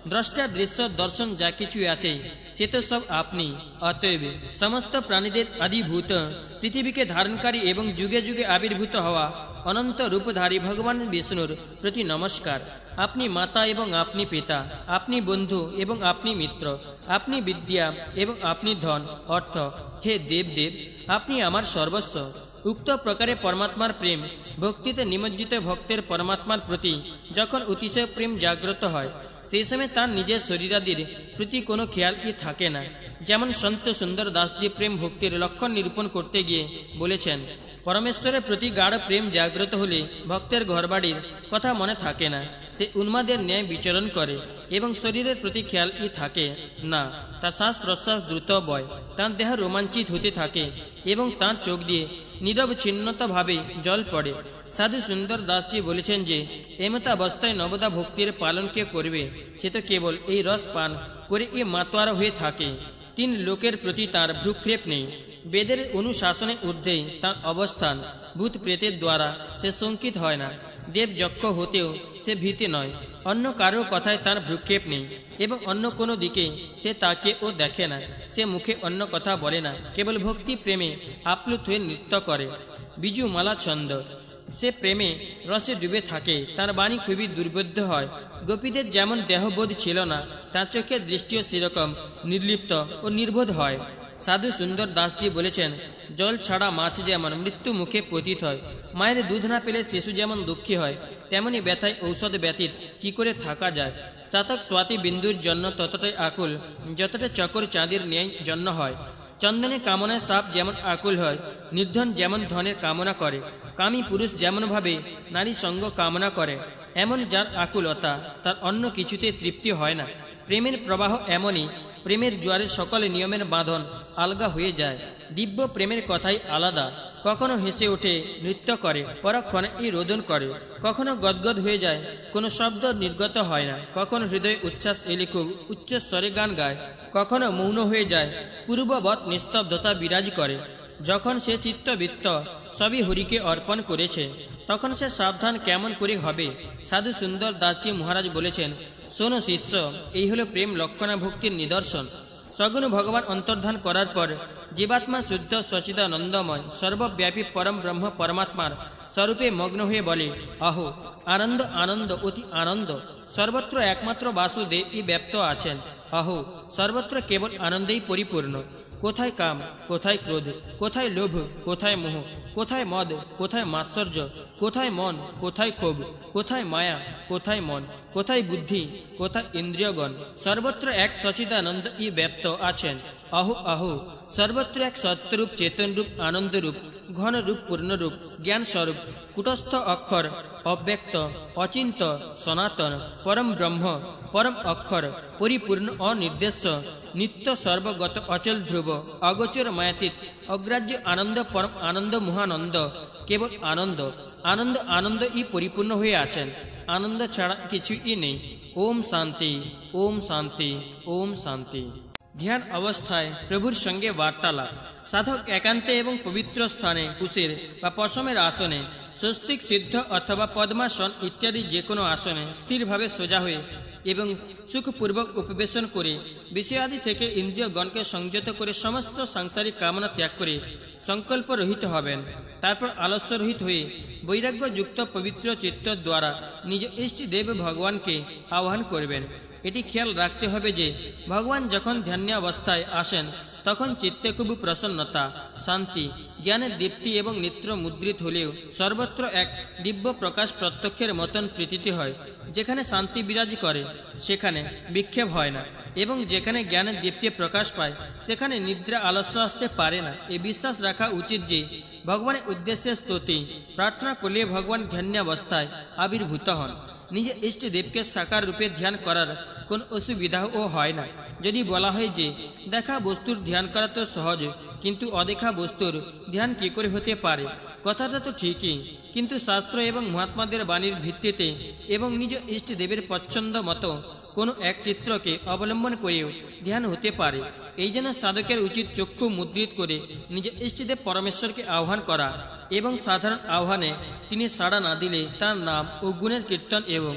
দ্রষ্টা দৃশ্য দর্শন যা কিছু আছে সে তো সব আপনি। অতএব সমস্ত প্রাণীদের আদিভূত, পৃথিবীকে ধারণকারী এবং যুগে যুগে আবির্ভূত হওয়া অনন্ত রূপধারী ভগবান বিষ্ণুর প্রতি নমস্কার। আপনি মাতা এবং আপনি পিতা, আপনি বন্ধু এবং আপনি মিত্র, আপনি বিদ্যা এবং আপনি ধন অর্থ। হে দেবদেব, আপনি আমার সর্বস্ব। উক্ত প্রকারে পরমাত্মার প্রেম ভক্তিতে নিমজ্জিত ভক্তের পরমাত্মার প্রতি যখন অতিশয় প্রেম জাগ্রত হয়, সেই সময় তার নিজের শরীরাদির প্রতি কোনো খেয়ালই থাকে না। যেমন সন্ত সুন্দর দাসজি প্রেম ভক্তির লক্ষণ নিরূপণ করতে গিয়ে বলেছেন, পরমেশ্বরের প্রতি গাঢ় প্রেম জাগ্রত হলে ভক্তের ঘরবাড়ির কথা মনে থাকে না, সে উন্মাদের ন্যায় বিচরণ করে এবং শরীরের প্রতি খেয়ালই থাকে না। তার শ্বাস প্রশ্বাস দ্রুত বয়, তার দেহ রোমাঞ্চিত হতে থাকে এবং তার চোখ দিয়ে নিরবচ্ছিন্নতাভাবে জল পড়ে। সাধু সুন্দর দাসজি বলেছেন যে এমতাবস্থায় নবদা ভক্তির পালন কে করবে, সে তো কেবল এই রস পান করে এ মাতোয়ারা হয়ে থাকে। তিন লোকের প্রতি তার ভ্রুক্ষেপ নেই। বেদের অনুশাসনে ঊর্ধ্বে তার অবস্থান। ভূত প্রেতের দ্বারা সে শঙ্কিত হয় না। দেব যক্ষ হতেও সে ভীতি নয়। অন্য কারো কথায় তার ভ্রুক্ষেপ নেই এবং অন্য কোনো দিকে সে তাকে ও দেখে না। সে মুখে অন্য কথা বলে না, কেবল ভক্তি প্রেমে আপ্লুত হয়ে নৃত্য করে। বিজু মালা ছন্দ, সে প্রেমে রসে ডুবে থাকে। তার বাণী খুবই দুর্বোধ্য হয়। গোপীদের যেমন দেহবোধ ছিল না, তার চোখের দৃষ্টিও সেরকম নির্লিপ্ত ও নির্বোধ হয়। সাধু সুন্দর দাসজি বলেছেন, জল ছাড়া মাছ যেমন মৃত্যু মুখে পতিত হয়, মায়ের দুধ না পেলে শিশু যেমন দুঃখী হয়, তেমনি ব্যথায় ঔষধ ব্যতীত কি করে থাকা যায়। চাতক স্বাতি বিন্দুর জন্য ততটাই আকুল যতটা চকর চাঁদের ন্যায় জন্য হয়। চন্দনের কামনায় সাপ যেমন আকুল হয়, নির্ধন যেমন ধনের কামনা করে, কামী পুরুষ যেমনভাবে নারী সঙ্গ কামনা করে, এমন যার আকুলতা তার অন্য কিছুতে তৃপ্তি হয় না। প্রেমের প্রবাহ এমনই, প্রেমের জোয়ারে সকল নিয়মের বাঁধন আলগা হয়ে যায়। দিব্য প্রেমের কথাই আলাদা। কখনো হেসে ওঠে, নৃত্য করে, পরক্ষণে এই রোদন করে, কখনো গদগদ হয়ে যায়, কোনো শব্দ নির্গত হয় না, কখনো হৃদয়ে উচ্ছ্বাস এলে খুব উচ্চস্বরে গান গায়, কখনো মৌন হয়ে যায়, পূর্ববৎ নিস্তব্ধতা বিরাজ করে। যখন সে চিত্তবৃত্ত সবই হরিকে অর্পণ করেছে, তখন সে সাবধান কেমন করে হবে। সাধু সুন্দর দাসজি মহারাজ বলেছেন, শোনো শিষ্য, এই হলো প্রেম লক্ষণা ভক্তির নিদর্শন। সগুণ ভগবান অন্তর্ধান করার পর জীবাত্মা শুদ্ধ সচিদানন্দময় সর্বব্যাপী পরম ব্রহ্ম পরমাত্মার স্বরূপে মগ্ন হয়ে বলে, অহো আনন্দ আনন্দ অতি আনন্দ, সর্বত্র একমাত্র বাসুদেবই ব্যপ্ত আছেন। অহো সর্বত্র কেবল আনন্দেই পরিপূর্ণ। কোথায় কাম, কোথায় ক্রোধ, কোথায় লোভ, কোথায় মোহ, কোথায় মদ, কোথায় মাৎসর্য, কোথায় মন, কোথায় ক্ষোভ, কোথায় মায়া, কোথায় মন, কোথায় বুদ্ধি, কোথায় ইন্দ্রিয়গণ, সর্বত্র এক সচিদানন্দ ই ব্যপ্ত আছেন। অহো অহো সর্বত্র এক সত্যরূপ চেতনরূপ আনন্দরূপ ঘনরূপ পূর্ণরূপ জ্ঞান স্বরূপ কুটস্থ অক্ষর অব্যক্ত অচিন্ত সনাতন পরম ব্রহ্ম পরম অক্ষর পরিপূর্ণ অনির্দেশ্য নিত্য সর্বগত অচল ধ্রুব অগোচর মায়াতীত অগ্রাহ্য আনন্দ পরম আনন্দ মহানন্দ কেবল আনন্দ আনন্দ আনন্দ ই পরিপূর্ণ হয়ে আছেন। আনন্দ ছাড়া কিছুই নেই। ওম শান্তি, ওম শান্তি, ওম শান্তি। ধ্যান অবস্থায় প্রভুর সঙ্গে বার্তালাপ। সাধক একান্তে এবং পবিত্র স্থানে কুশের বা পশমের আসনে স্বস্তিক সিদ্ধ অথবা পদ্মাসন ইত্যাদি যে কোনো আসনে স্থিরভাবে সোজা হয়ে এবং সুখপূর্বক উপবেশন করে বিষয়াদি থেকে ইন্দ্রিয়গণকে সংযত করে সমস্ত সাংসারিক কামনা ত্যাগ করে সংকল্প রহিত হবেন। তারপর আলস্য রহিত হয়ে বৈরাগ্যযুক্ত পবিত্র চিত্ত দ্বারা নিজ ইষ্টদেব ভগবানকে আহ্বান করবেন। এটি খেয়াল রাখতে হবে যে ভগবান যখন ধ্যানাবস্থায় আসেন তখন চিত্তে খুব প্রসন্নতা, শান্তি, জ্ঞানের দীপ্তি এবং নেত্র মুদ্রিত হলেও সর্বত্র এক দিব্য প্রকাশ প্রত্যক্ষের মতন প্রতীতি হয়। যেখানে শান্তি বিরাজ করে সেখানে বিক্ষেপ হয় না এবং যেখানে জ্ঞানের দীপ্তি প্রকাশ পায় সেখানে নিদ্রা আলস্য আসতে পারে না। এই বিশ্বাস রাখা উচিত যে ভগবানের উদ্দেশ্যে স্তুতি প্রার্থনা করলে ভগবান ধ্যানাবস্থায় আবির্ভূত হন। নিজে ইষ্টদেবকে সাকার রূপে ধ্যান করার কোন অসুবিধাও হয় না। যদি বলা হয় যে দেখা বস্তুর ধ্যান করা তো সহজ, কিন্তু অদেখা বস্তুর ধ্যান কি করে হতে পারে, কথাটা তো ঠিকই, কিন্তু শাস্ত্র এবং মহাত্মাদের বাণীর ভিত্তিতে এবং নিজ ইষ্টদেবের পছন্দ মতো কোনো এক চিত্রকে অবলম্বন করেও ধ্যান হতে পারে। এই জন্য সাধকের উচিত চক্ষু মুদ্রিত করে নিজ ইষ্টদেব পরমেশ্বরকে আহ্বান করা এবং সাধারণ আহ্বানে তিনি সাড়া না দিলে তার নাম ও গুণের কীর্তন এবং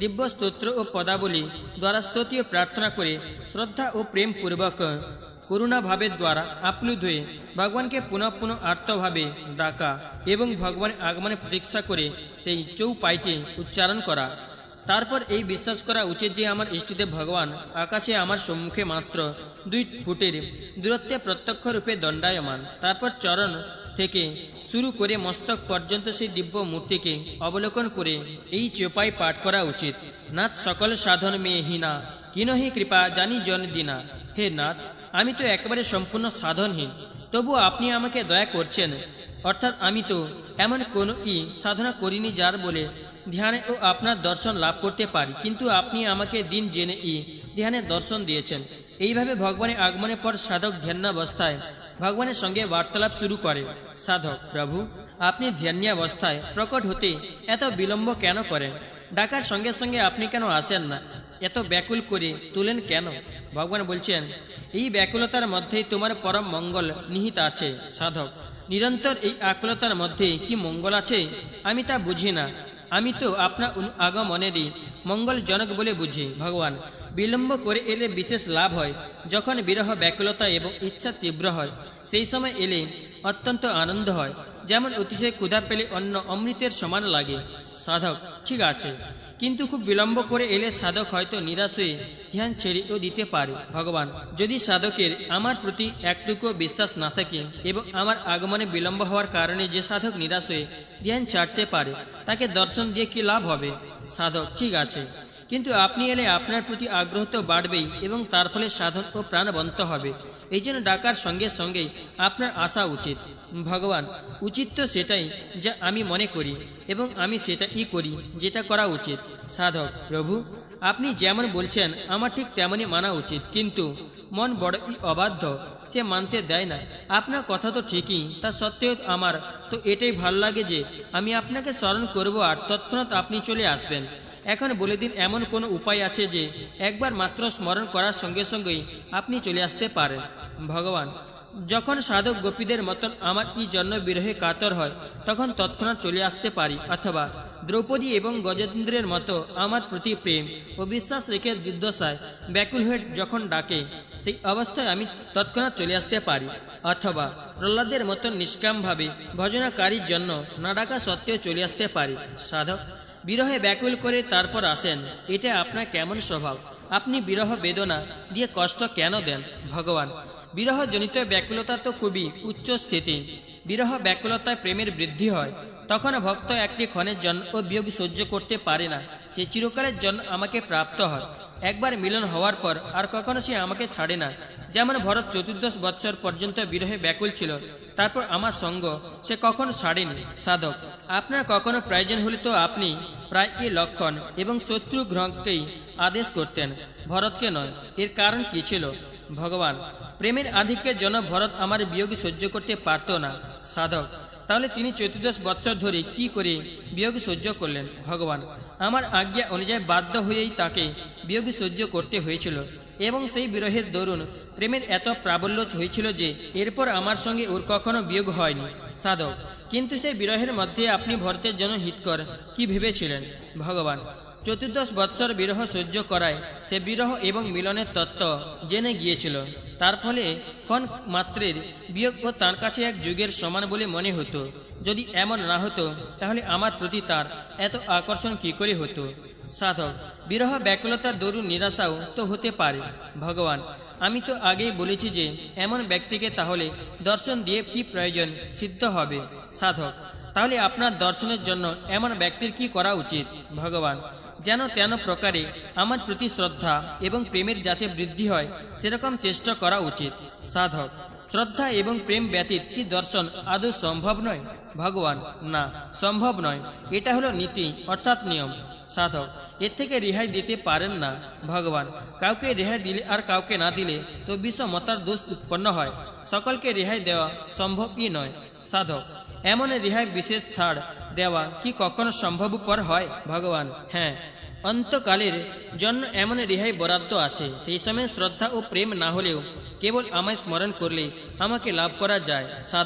দিব্য স্তোত্র ও পদাবলী দ্বারা স্তুতীয় প্রার্থনা করে শ্রদ্ধা ও প্রেম পূর্বক করুণা ভাবের দ্বারা আপ্লুত হয়ে ভগবানকে পুনঃ পুনঃ আর্তভাবে ডাকা এবং ভগবানের আগমনে প্রতীক্ষা করে সেই চৌপাইটি উচ্চারণ করা। তারপর এই বিশ্বাস করা উচিত যে আমার ইষ্টদেব ভগবান আকাশে আমার সম্মুখে মাত্র 2 ফুটের দূরত্বে প্রত্যক্ষ রূপে দণ্ডায়মান। তারপর চরণ থেকে শুরু করে মস্তক পর্যন্ত সেই দিব্য মূর্তিকে অবলোকন করে এই চৌপাই পাঠ করা উচিত। নাথ সকল সাধন মেয়ে হীনা কিনহি কৃপা জানি জন দিনা। হে নাথ, আমি তো একেবারে সম্পূর্ণ সাধনহীন, তবু আপনি আমাকে দয়া করছেন। অর্থাৎ আমি তো এমন কোনো সাধনা করিনি যার বলে ধ্যানে ও আপনার দর্শন লাভ করতে পারি, কিন্তু আপনি আমাকে দিন জেনে ধ্যানে দর্শন দিয়েছেন। এইভাবে ভগবানের আগমনের পর সাধক ধ্যানাবস্থায় ভগবানের সঙ্গে বার্তালাপ শুরু করে। সাধক: প্রভু, আপনি ধ্যানাবস্থায় প্রকট হতে এত বিলম্ব কেন করেন? ডাকার সঙ্গে সঙ্গে আপনি কেন আসেন না? এত ব্যাকুল করে তোলেন কেন? ভগবান বলছেন, এই ব্যাকুলতার মধ্যেই তোমার পরম মঙ্গল নিহিত আছে। সাধক: নিরন্তর এই আকুলতার মধ্যে কি মঙ্গল আছে? আমি তা বুঝি না। আমি তো আপনার আগমনেরই মঙ্গলজনক বলে বুঝি। ভগবান: বিলম্ব করে এলে বিশেষ লাভ হয়। যখন বিরহ ব্যাকুলতা এবং ইচ্ছা তীব্র হয়, সেই সময় এলে অত্যন্ত আনন্দ হয়, যেমন অতিশয় ক্ষুধা পেলে অন্ন অমৃতের সমান লাগে। সাধক: ঠিক আছে, কিন্তু খুব বিলম্ব করে এলে সাধক হয়তো নিরাশ হয়ে ধ্যান ছেড়েও দিতে পারে। ভগবান: যদি সাধকের আমার প্রতি একটুকু বিশ্বাস না থাকে এবং আমার আগমনে বিলম্ব হওয়ার কারণে যে সাধক নিরাশ হয়ে ধ্যান ছাড়তে পারে, তাকে দর্শন দিয়ে কি লাভ হবে? সাধক: ঠিক আছে, কিন্তু আপনি এলে আপনার প্রতি আগ্রহ তো বাড়বেই এবং তার ফলে সাধন ও প্রাণবন্ত হবে। এই জন্য ডাকার সঙ্গে সঙ্গেই আপনার আসা উচিত। ভগবান: উচিত তো সেটাই যা আমি মনে করি এবং আমি সেটাই করি যেটা করা উচিত। সাধক: প্রভু, আপনি যেমন বলছেন আমার ঠিক তেমনই মানা উচিত, কিন্তু মন বড়ই অবাধ্য, সে মানতে দেয় না। আপনার কথা তো ঠিকই, তা সত্ত্বেও আমার তো এটাই ভালো লাগে যে আমি আপনাকে স্মরণ করব আর তৎক্ষণাৎ আপনি চলে আসবেন। এখন বলে দিন, এমন কোনো উপায় আছে যে একবার মাত্র স্মরণ করার সঙ্গে সঙ্গেই আপনি চলে আসতে পারেন? ভগবান: যখন সাধক গোপীদের মতন আমার জন্য বিরহে কাতর হয়, তখন তৎক্ষণাৎ চলে আসতে পারি, অথবা দ্রৌপদী এবং গজেন্দ্রের মতো আমার প্রতি প্রেম ও বিশ্বাস রেখে দুর্দশায় ব্যাকুল হয়ে যখন ডাকে, সেই অবস্থায় আমি তৎক্ষণাৎ চলে আসতে পারি, অথবা প্রহ্লাদের মতন নিষ্কামভাবে ভজনাকারীর জন্য না ডাকা সত্ত্বেও চলে আসতে পারি। সাধক: বিরহে ব্যাকুল করে তারপর আসেন, এটা আপনার কেমন স্বভাব? আপনি বিরহ বেদনা দিয়ে কষ্ট কেন দেন? ভগবান: বিরহজনিত ব্যাকুলতা তো খুবই উচ্চ স্থিতি। বিরহ ব্যাকুলতায় প্রেমের বৃদ্ধি হয়। তখন ভক্ত একটি ক্ষণের জন্য ও বিয়োগ সহ্য করতে পারে না, যে চিরকালের জন্য আমাকে প্রাপ্ত হয়। একবার মিলন হওয়ার পর আর কখনো সে আমাকে ছাড়ে না। যেমন ভরত 14 বৎসর পর্যন্ত বিরহে ব্যাকুল ছিল, তারপর আমার সঙ্গ সে কখনো ছাড়েনি। সাধক: আপনার কখনো প্রয়োজন হলে তো আপনি প্রায় লক্ষণ এবং শত্রুঘ্নকেই আদেশ করতেন, ভরতকে নয়। এর কারণ কি ছিল? ভগবান: প্রেমের আধিক্যের জন্য ভরত আমার বিয়োগ সহ্য করতে পারত না। সাধক: তাহলে তিনি 14 বৎসর ধরে কি করে বিয়োগ সহ্য করলেন? ভগবান: আমার আজ্ঞা অনুযায়ী বাধ্য হয়েই তাকে বিয়োগ সহ্য করতে হয়েছিল, এবং সেই বিরহের দরুন প্রেমের এত প্রাবল্য হয়েছিল যে এরপর আমার সঙ্গে ওর কখনো বিয়োগ হয়নি। সাধক: কিন্তু সেই বিরহের মধ্যে আপনি ভরতের জন্য হিতকর কি ভেবেছিলেন? ভগবান: 14 বৎসর বিরহ সহ্য করায় সে বিরহ এবং মিলনের তত্ত্ব জেনে গিয়েছিল। তার ফলে ক্ষণ মাত্রের বিয়োগ ও তার কাছে এক যুগের সমান বলে মনে হতো। যদি এমন না হতো, তাহলে আমার প্রতি তার এত আকর্ষণ কি করে হতো? সাধক: বিরহ ব্যাকুলতার দরুন নিরাশাও তো হতে পারে। ভগবান: আমি তো আগেই বলেছি যে এমন ব্যক্তিকে তাহলে দর্শন দিয়ে কি প্রয়োজন সিদ্ধ হবে। সাধক: তাহলে আপনার দর্শনের জন্য এমন ব্যক্তির কি করা উচিত? ভগবান: যেন তেন প্রকারে আমার প্রতি শ্রদ্ধা এবং প্রেমের যাতে বৃদ্ধি হয় সেরকম চেষ্টা করা উচিত। সাধক: শ্রদ্ধা এবং প্রেম ব্যতীত কি দর্শন আদৌ সম্ভব নয়? ভগবান: না, সম্ভব নয়। এটা হলো নীতি, অর্থাৎ নিয়ম। সাধক: এর থেকে রেহাই দিতে পারেন না। ভগবান: কাউকে রেহাই দিলে আর কাউকে না দিলে তো বিষমতার দোষ উৎপন্ন হয়। সকলকে রেহাই দেওয়া সম্ভবই নয়। সাধক: এমন রেহাই বিশেষ ছাড় দেওয়া কি কখনো সম্ভবপর হয়? ভগবান: হ্যাঁ, অন্তকালের জন্য এমন রেহাই বরাদ্দ আছে। সেই সময় শ্রদ্ধা ও প্রেম না হলেও কেবল আমায় স্মরণ করলে আমাকে লাভ করা যায়। সাধক: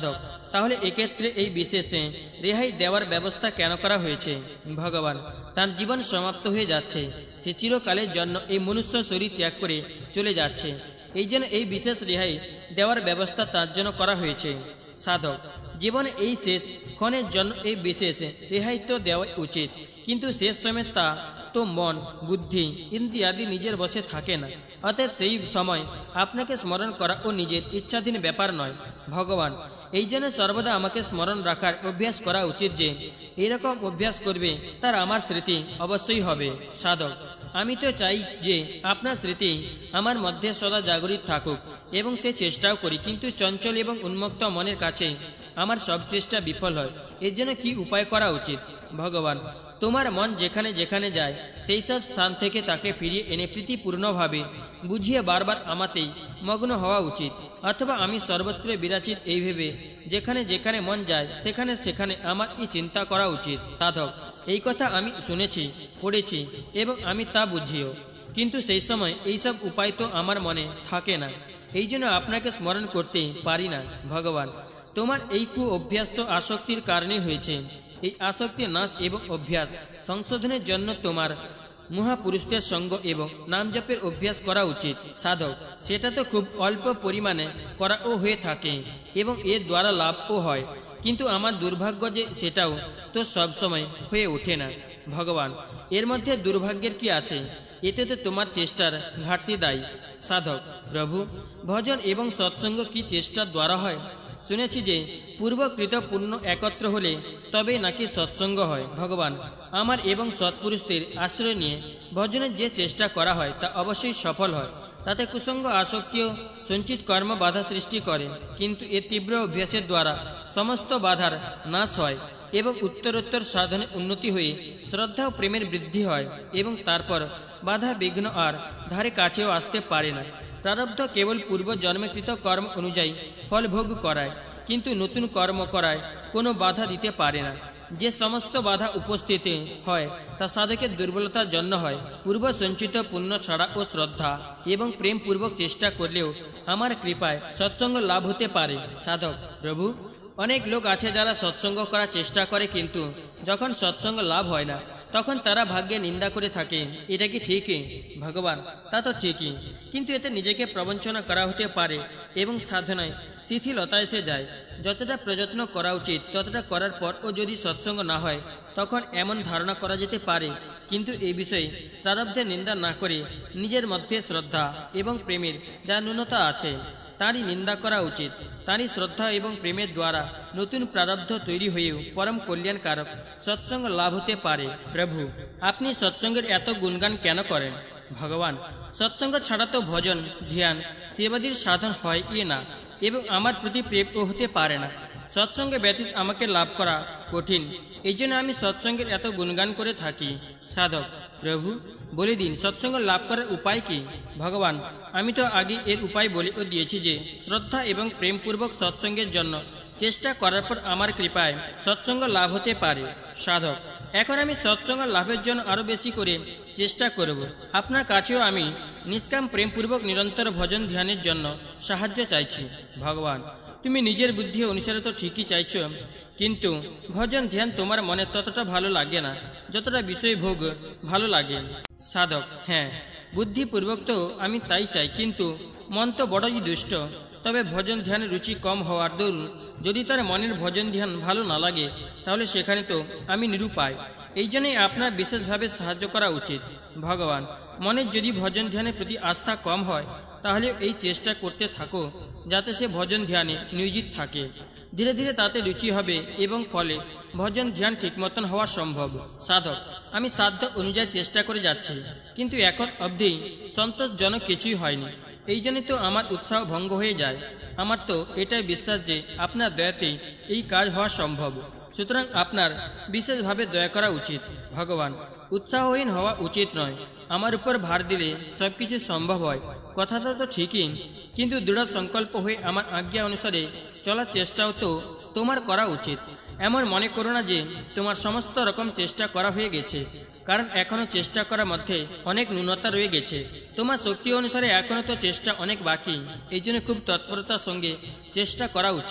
তাহলে এক্ষেত্রে এই বিশেষে রেহাই দেওয়ার ব্যবস্থা কেন করা হয়েছে? ভগবান, তার জীবন সমাপ্ত হয়ে যাচ্ছে, সে চিরকালের জন্য এই মনুষ্য শরীর ত্যাগ করে চলে যাচ্ছে, এই জন্য এই বিশেষ রেহাই দেওয়ার ব্যবস্থা তার জন্য করা হয়েছে। সাধক, জীবনে এই শেষ ক্ষণের জন্য এই বিশেষ রেহাই তো দেওয়া উচিত, কিন্তু শেষ সময় তা তো মন, বুদ্ধি, ইন্দ্রিয়াদি নিজের বশে থাকে না। অতএব সেই সময় আপনাকে স্মরণ করা ও নিজের ইচ্ছাধীন ব্যাপার নয়। ভগবান, এই জন্য সর্বদা আমাকে স্মরণ রাখার অভ্যাস করা উচিত, যে এরকম অভ্যাস করবে তার আমার স্মৃতি অবশ্যই হবে। সাধক, আমি তো চাই যে আপনার স্মৃতি আমার মধ্যে সদা জাগরিত থাকুক, এবং সে চেষ্টাও করি, কিন্তু চঞ্চল এবং উন্মুক্ত মনের কাছে আমার সব চেষ্টা বিফল হয়। এর জন্য কি উপায় করা উচিত? ভগবান, তোমার মন যেখানে যেখানে যায় সেই সব স্থান থেকে তাকে ফিরিয়ে এনে প্রীতিপূর্ণভাবে বুঝিয়ে বারবার আমাতেই মগ্ন হওয়া উচিত, অথবা আমি সর্বত্র বিরাচিত এই ভেবে যেখানে যেখানে মন যায় সেখানে সেখানে আমার এই চিন্তা করা উচিত। সাধক, এই কথা আমি শুনেছি, পড়েছি এবং আমি তা বুঝিও, কিন্তু সেই সময় এইসব উপায় তো আমার মনে থাকে না, এই জন্য আপনাকে স্মরণ করতে পারি না। ভগবান, তোমার এই কু অভ্যাস তো আসক্তির কারণে হয়েছে। এই আসক্তির নাশ এবং অভ্যাস সংশোধনের জন্য তোমার মহাপুরুষদের সঙ্গ এবং নাম জপের অভ্যাস করা উচিত। সাধক, সেটা তো খুব অল্প পরিমাণে করাও হয়ে থাকে এবং এর দ্বারা লাভও হয়, কিন্তু আমার দুর্ভাগ্য যে সেটাও তো সবসময় হয়ে ওঠে না। ভগবান, এর মধ্যে দুর্ভাগ্যের কি আছে? এতে তো তোমার চেষ্টার ঘাটতি দায়ী। সাধক, প্রভু, ভজন এবং সৎসঙ্গ কি চেষ্টার দ্বারা হয়? শুনেছি যে পূর্বকৃত পুণ্য একত্র হলে তবেই নাকি সৎসঙ্গ হয়। ভগবান, আমার এবং সৎপুরুষদের আশ্রয় নিয়ে ভজনের যে চেষ্টা করা হয় তা অবশ্যই সফল হয়। তাতে কুসঙ্গ আসক্তিও সঞ্চিত কর্ম বাধা সৃষ্টি করে, কিন্তু এর তীব্র অভ্যাসের দ্বারা সমস্ত বাধার নাশ হয় এবং উত্তরোত্তর সাধনে উন্নতি হয়ে শ্রদ্ধা ও প্রেমের বৃদ্ধি হয়, এবং তারপর বাধা বিঘ্ন আর ধারে কাছেও আসতে পারে না। প্রারব্ধ কেবল পূর্ব জন্মকৃত কর্ম অনুযায়ী ফল ভোগ করায়, কিন্তু নতুন কর্ম করায় কোনো বাধা দিতে পারে না। যে সমস্ত বাধা উপস্থিত হয় তা সাধকের দুর্বলতার জন্য হয়। পূর্ব সঞ্চিত পুণ্য ছাড়া ও শ্রদ্ধা এবং প্রেমপূর্বক চেষ্টা করলেও আমার কৃপায় সৎসঙ্গ লাভ হতে পারে। সাধক, প্রভু, অনেক লোক আছে যারা সৎসঙ্গ করার চেষ্টা করে, কিন্তু যখন সৎসঙ্গ লাভ হয় না তখন তারা ভাগ্যে নিন্দা করে থাকে। এটা কি ঠিকই? ভগবান, তা তো ঠিকই, কিন্তু এতে নিজেকে প্রবঞ্চনা করা হতে পারে এবং সাধনায় শিথিলতা এসে যায়। যতটা প্রযত্ন করা উচিত ততটা করার পরও যদি সৎসঙ্গ না হয় তখন এমন ধারণা করা যেতে পারে, কিন্তু এই বিষয়ে প্রারব্ধের নিন্দা না করে নিজের মধ্যে শ্রদ্ধা এবং প্রেমের যা ন্যূনতা আছে তারই নিন্দা করা উচিত। তারই শ্রদ্ধা এবং প্রেমের দ্বারা নতুন প্রারব্ধ তৈরি হয়েও পরম কল্যাণকারক সৎসঙ্গ লাভ হতে পারে। প্রভু, আপনি সৎসঙ্গের এত গুণগান কেন করেন? ভগবান, সৎসঙ্গ ছাড়া তো ভজন, ধ্যান, সেবাদির সাধন হয় না, এবং আমার প্রতি প্রেমও হতে পারে না। সৎসঙ্গে ব্যতীত আমাকে লাভ করা কঠিন, এই জন্য আমি সৎসঙ্গের এত গুণগান করে থাকি। সাধক, প্রভু, বলে দিন সৎসঙ্গ লাভ করার উপায় কি? ভগবান, আমি তো আগে এর উপায় বলেও দিয়েছি যে শ্রদ্ধা এবং প্রেমপূর্বক সৎসঙ্গের জন্য চেষ্টা করার পর আমার কৃপায় সৎসঙ্গ লাভ হতে পারে। সাধক, এখন আমি সৎসঙ্গ লাভের জন্য আরও বেশি করে চেষ্টা করব। আপনার কাছেও আমি নিষ্কাম প্রেমপূর্বক নিরন্তর ভজন ধ্যানের জন্য সাহায্য চাইছি। ভগবান, তুমি নিজের বুদ্ধি অনুসারে তো ঠিকই চাইছ, কিন্তু ভজন ধ্যান তোমার মনে ততটা ভালো লাগে না যতটা বিষয় ভোগ ভালো লাগে। সাধক, হ্যাঁ, বুদ্ধিপূর্বক তো আমি তাই চাই, কিন্তু মন তো বড়ই দুষ্ট। তবে ভজন ধ্যানের রুচি কম হওয়ার দরুন যদি তার মনের ভজন ধ্যান ভালো না লাগে তাহলে সেখানে তো আমি নিরুপায়। এই জন্যই আপনার বিশেষভাবে সাহায্য করা উচিত। ভগবান, মনের যদি ভজন ধ্যানের প্রতি আস্থা কম হয় তাহলে এই চেষ্টা করতে থাকো যাতে সে ভজন ধ্যানে নিয়োজিত থাকে। ধীরে ধীরে তাতে রুচি হবে এবং ফলে ভজন ধ্যান ঠিক মতন হওয়া সম্ভব। সাধক, আমি সাধ্য অনুযায়ী চেষ্টা করে যাচ্ছি, কিন্তু এখন অবধি সন্তোষজনক কিছুই হয়নি। এই জন্যই তো আমার উৎসাহ ভঙ্গ হয়ে যায়। আমার তো এটাই বিশ্বাস যে আপনার দয়াতেই এই কাজ হওয়া সম্ভব, সুতরাং আপনার বিশেষভাবে দয়া করা উচিত। ভগবান, উৎসাহহীন হওয়া উচিত নয়। আমার উপর ভার দিলে সব কিছু সম্ভব হয়, কথাটা তো ঠিকই, কিন্তু দৃঢ় সংকল্প হয়ে আমার আজ্ঞা অনুসারে চলার চেষ্টাও তো তোমার করা উচিত। এমন মনে করো না যে তোমার সমস্ত রকম চেষ্টা করা হয়ে গেছে, কারণ এখনো চেষ্টা করার মধ্যে অনেক ন্যূনতা রয়ে গেছে। তোমার শক্তি অনুসারে এখনো তো চেষ্টা অনেক বাকি, এই জন্য খুব তৎপরতার সঙ্গে চেষ্টা করা উচিত।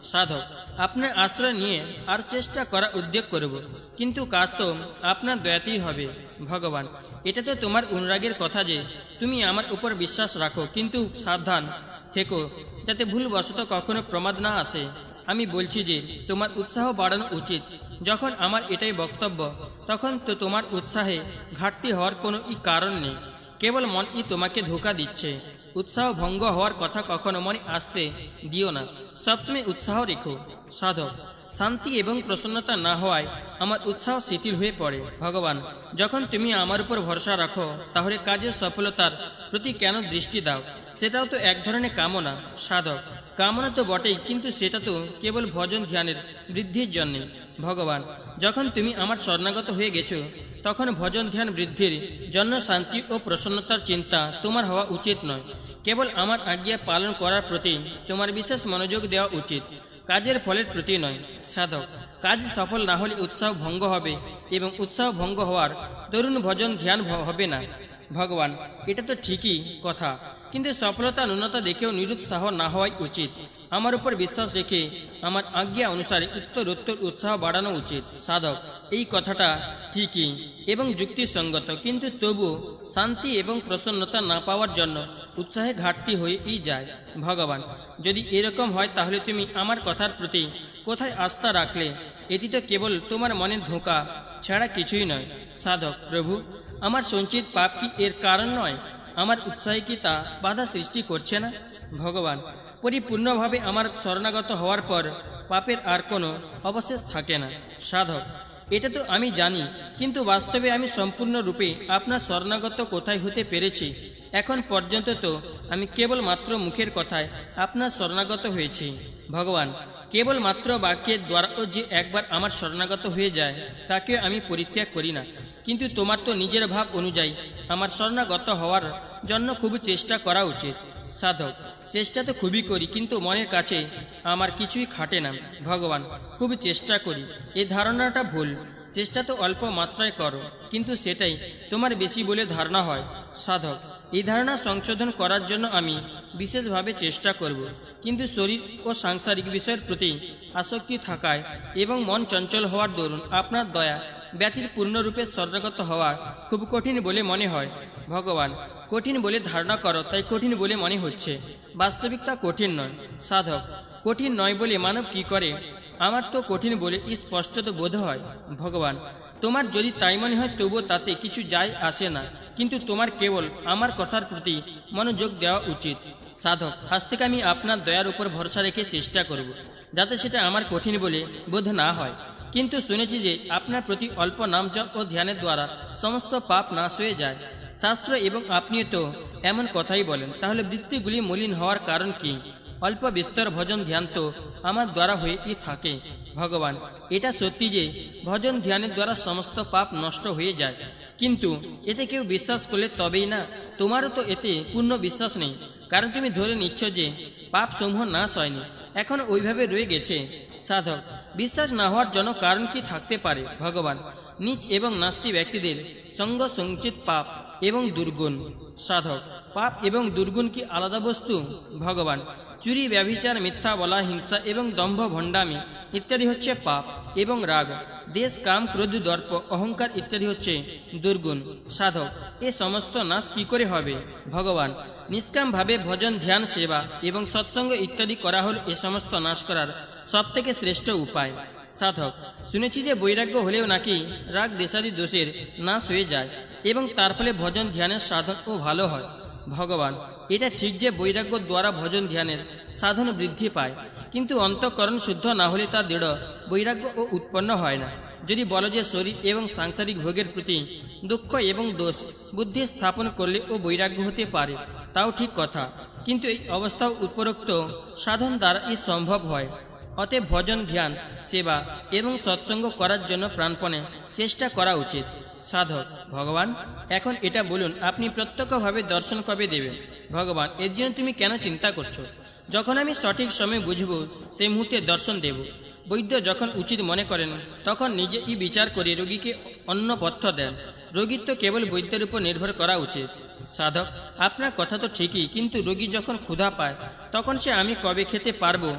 সাধক, আপনার আশ্রয় নিয়ে আর চেষ্টা করা উদ্যোগ করব, কিন্তু কাজ তো আপনার দয়াতেই হবে। ভগবান, এটা তো তোমার অনুরাগের কথা যে তুমি আমার উপর বিশ্বাস রাখো, কিন্তু সাবধান থেকো যাতে ভুলবশত কখনো প্রমাদ না আসে। আমি বলছি যে তোমার উৎসাহ বাড়ানো উচিত। যখন আমার এটাই বক্তব্য, তখন তো তোমার উৎসাহে ঘাটতি হওয়ার কোনো কারণ নেই। কেবল মনই তোমাকে ধোঁকা দিচ্ছে। উৎসাহ ভঙ্গ হওয়ার কথা কখনো মনে আসতে দিও না, সবসময় উৎসাহ রেখো। সাধক, শান্তি এবং প্রসন্নতা না হওয়ায় আমার উৎসাহ শিথিল হয়ে পড়ে। ভগবান, যখন তুমি আমার উপর ভরসা রাখো, তাহলে কাজের সফলতার প্রতি কেন দৃষ্টি দাও? সেটাও তো এক ধরনের কামনা। সাধক, কামনা তো বটেই, কিন্তু সেটা তো কেবল ভজন ধ্যানের বৃদ্ধির জন্যে। ভগবান, যখন তুমি আমার শরণাগত হয়ে গেছো, তখন ভজন ধ্যান বৃদ্ধির জন্য শান্তি ও প্রসন্নতার চিন্তা তোমার হওয়া উচিত নয়। কেবল আমার আজ্ঞা পালন করার প্রতি তোমার বিশেষ মনোযোগ দেওয়া উচিত, কাজের ফলের প্রতি নয়। সাধক, কাজ সফল না হলে উৎসাহ ভঙ্গ হবে, এবং উৎসাহ ভঙ্গ হওয়ার দরুন ভজন ধ্যান হবে না। ভগবান, এটা তো ঠিকই কথা, কিন্তু সফলতা ন্যূনতা দেখেও নিরুৎসাহ না হওয়াই উচিত। আমার উপর বিশ্বাস রেখে আমার আজ্ঞা অনুসারে উত্তরোত্তর উৎসাহ বাড়ানো উচিত। সাধক, এই কথাটা ঠিকই এবং যুক্তিসঙ্গত, কিন্তু তবু শান্তি এবং প্রসন্নতা না পাওয়ার জন্য উৎসাহে ঘাটতি হয়েই যায়। ভগবান, যদি এরকম হয় তাহলে তুমি আমার কথার প্রতি কোথায় আস্থা রাখলে? এটি তো কেবল তোমার মনের ধোঁকা ছাড়া কিছুই নয়। সাধক, প্রভু, আমার সঞ্চিত পাপ কি এর কারণ নয়? আমার উৎসাহে কি তা বাধা সৃষ্টি করছে না? ভগবান, পরিপূর্ণভাবে আমার শরণাগত হওয়ার পর পাপের আর কোনো অবশেষ থাকে না। সাধক, এটা তো আমি জানি, কিন্তু বাস্তবে আমি সম্পূর্ণরূপে আপনার শরণাগত কোথায় হতে পেরেছি? এখন পর্যন্ত তো আমি কেবলমাত্র মুখের কথায় আপনার শরণাগত হয়েছি। ভগবান, কেবলমাত্র বাক্যের দ্বারাও যে একবার আমার শরণাগত হয়ে যায়, তাকে আমি পরিত্যাগ করি না। কিন্তু তোমার তো নিজের ভাব অনুযায়ী আমার শরণাগত হওয়ার জন্য খুব চেষ্টা করা উচিত। সাধক, চেষ্টা তো খুবই করি, কিন্তু মনের কাছে আমার কিছুই খাটে না। ভগবান, খুব চেষ্টা করি, এই ধারণাটা ভুল। চেষ্টা তো অল্প মাত্রায় করো, কিন্তু সেটাই তোমার বেশি বলে ধারণা হয়। সাধক, এই ধারণা সংশোধন করার জন্য আমি বিশেষভাবে চেষ্টা করব, কিন্তু শরীর ও সাংসারিক বিষয়ের প্রতি আসক্তি থাকায় এবং মন চঞ্চল হওয়ার দরুন আপনার দয়া ব্যতীত পূর্ণরূপে শরণাগত হওয়া খুব কঠিন বলে মনে হয়। ভগবান, কঠিন বলে ধারণা করো, তাই কঠিন বলে মনে হচ্ছে। বাস্তবিকতা কঠিন নয়। সাধক, কঠিন নয় বলে মানব কি করে? আমার তো কঠিন বলে স্পষ্টত বোধ হয়। ভগবান, তোমার যদি তাই মনে হয় তবুও তাতে কিছু যায় আসে না, কিন্তু তোমার কেবল আমার কথার প্রতি মনোযোগ দেওয়া উচিত। সাধক, আজ থেকে আমি আপনার দয়ার উপর ভরসা রেখে চেষ্টা করব, যাতে সেটা আমার কঠিন বলে বোধ না হয়। কিন্তু শুনেছি যে আপনার প্রতি অল্প নাম জপ ও ধ্যানের দ্বারা সমস্ত পাপ নাশ হয়ে যায়। শাস্ত্র এবং আপনিও তো এমন কথাই বলেন। তাহলে বৃত্তিগুলি মলিন হওয়ার কারণ কি? অল্প বিস্তর ভজন ধ্যান তো আমার দ্বারা হয়েই থাকে। ভগবান, এটা সত্যি যে ভজন ধ্যানের দ্বারা সমস্ত পাপ নষ্ট হয়ে যায়, কিন্তু এতে কেউ বিশ্বাস করলে তবেই না। তোমারও তো এতে পূর্ণ বিশ্বাস নেই, কারণ তুমি ধরে নিচ্ছ যে পাপ সমূহ নাশ হয়নি, এখন ওইভাবে রয়ে গেছে। সাধক, বিশ্বাস না হওয়ার জন্য কারণ কি থাকতে পারে? ভগবান, নীচ এবং নাস্তি ব্যক্তিদের সঙ্গ সঞ্চিত পাপ এবং দুর্গুণ। সাধক, পাপ এবং দুর্গুণ কি আলাদা বস্তু? ভগবান, চুরি, ব্যভিচার, মিথ্যা বলা, হিংসা এবং দম্ভ ভণ্ডামি ইত্যাদি হচ্ছে পাপ, এবং রাগ, দেশ, কাম, ক্রোধ, দর্প, অহংকার ইত্যাদি হচ্ছে দুর্গুণ। সাধক, এ সমস্ত নাশ কি করে হবে? ভগবান, নিষ্কামভাবে ভজন ধ্যান সেবা এবং সৎসঙ্গ ইত্যাদি করা হল এ সমস্ত নাশ করার সবথেকে শ্রেষ্ঠ উপায়। সাধক, শুনেছি যে বৈরাগ্য হলেও নাকি রাগ দেশাদি দোষের নাশ হয়ে যায় এবং তার ফলে ভজন ধ্যানের সাধন ও ভালো হয়। ভগবান, এটা ঠিক যে বৈরাগ্য দ্বারা ভজন ধ্যানের সাধন বৃদ্ধি পায়, কিন্তু অন্তঃকরণ শুদ্ধ না হলে তা দৃঢ় বৈরাগ্য ও উৎপন্ন হয় না। যদি বলো যে শরীর এবং সাংসারিক ভোগের প্রতি দুঃখ এবং দোষ বুদ্ধি স্থাপন করলে ও বৈরাগ্য হতে পারে, তাও ঠিক কথা, কিন্তু এই অবস্থাও উপরোক্ত সাধন দ্বারাই সম্ভব হয়। অতএব ভজন ধ্যান সেবা এবং সৎসঙ্গ করার জন্য প্রাণপণে চেষ্টা করা উচিত। সাধক, ভগবান, এখন এটা বলুন, আপনি প্রত্যক্ষভাবে দর্শন কবে দেবেন? ভগবান, এর জন্য তুমি কেন চিন্তা করছো? যখন আমি সঠিক সময় বুঝব সেই মুহূর্তে দর্শন দেব। বৈদ্য যখন উচিত মনে করেন তখন নিজেই বিচার করে রোগীকে অন্ন পথ্য দেন। রোগীর তো কেবল বৈদ্যের উপর নির্ভর করা উচিত। সাধক, আপনার কথা তো ঠিকই, কিন্তু রোগী যখন ক্ষুধা পায় তখন সে আমি কবে খেতে পারবো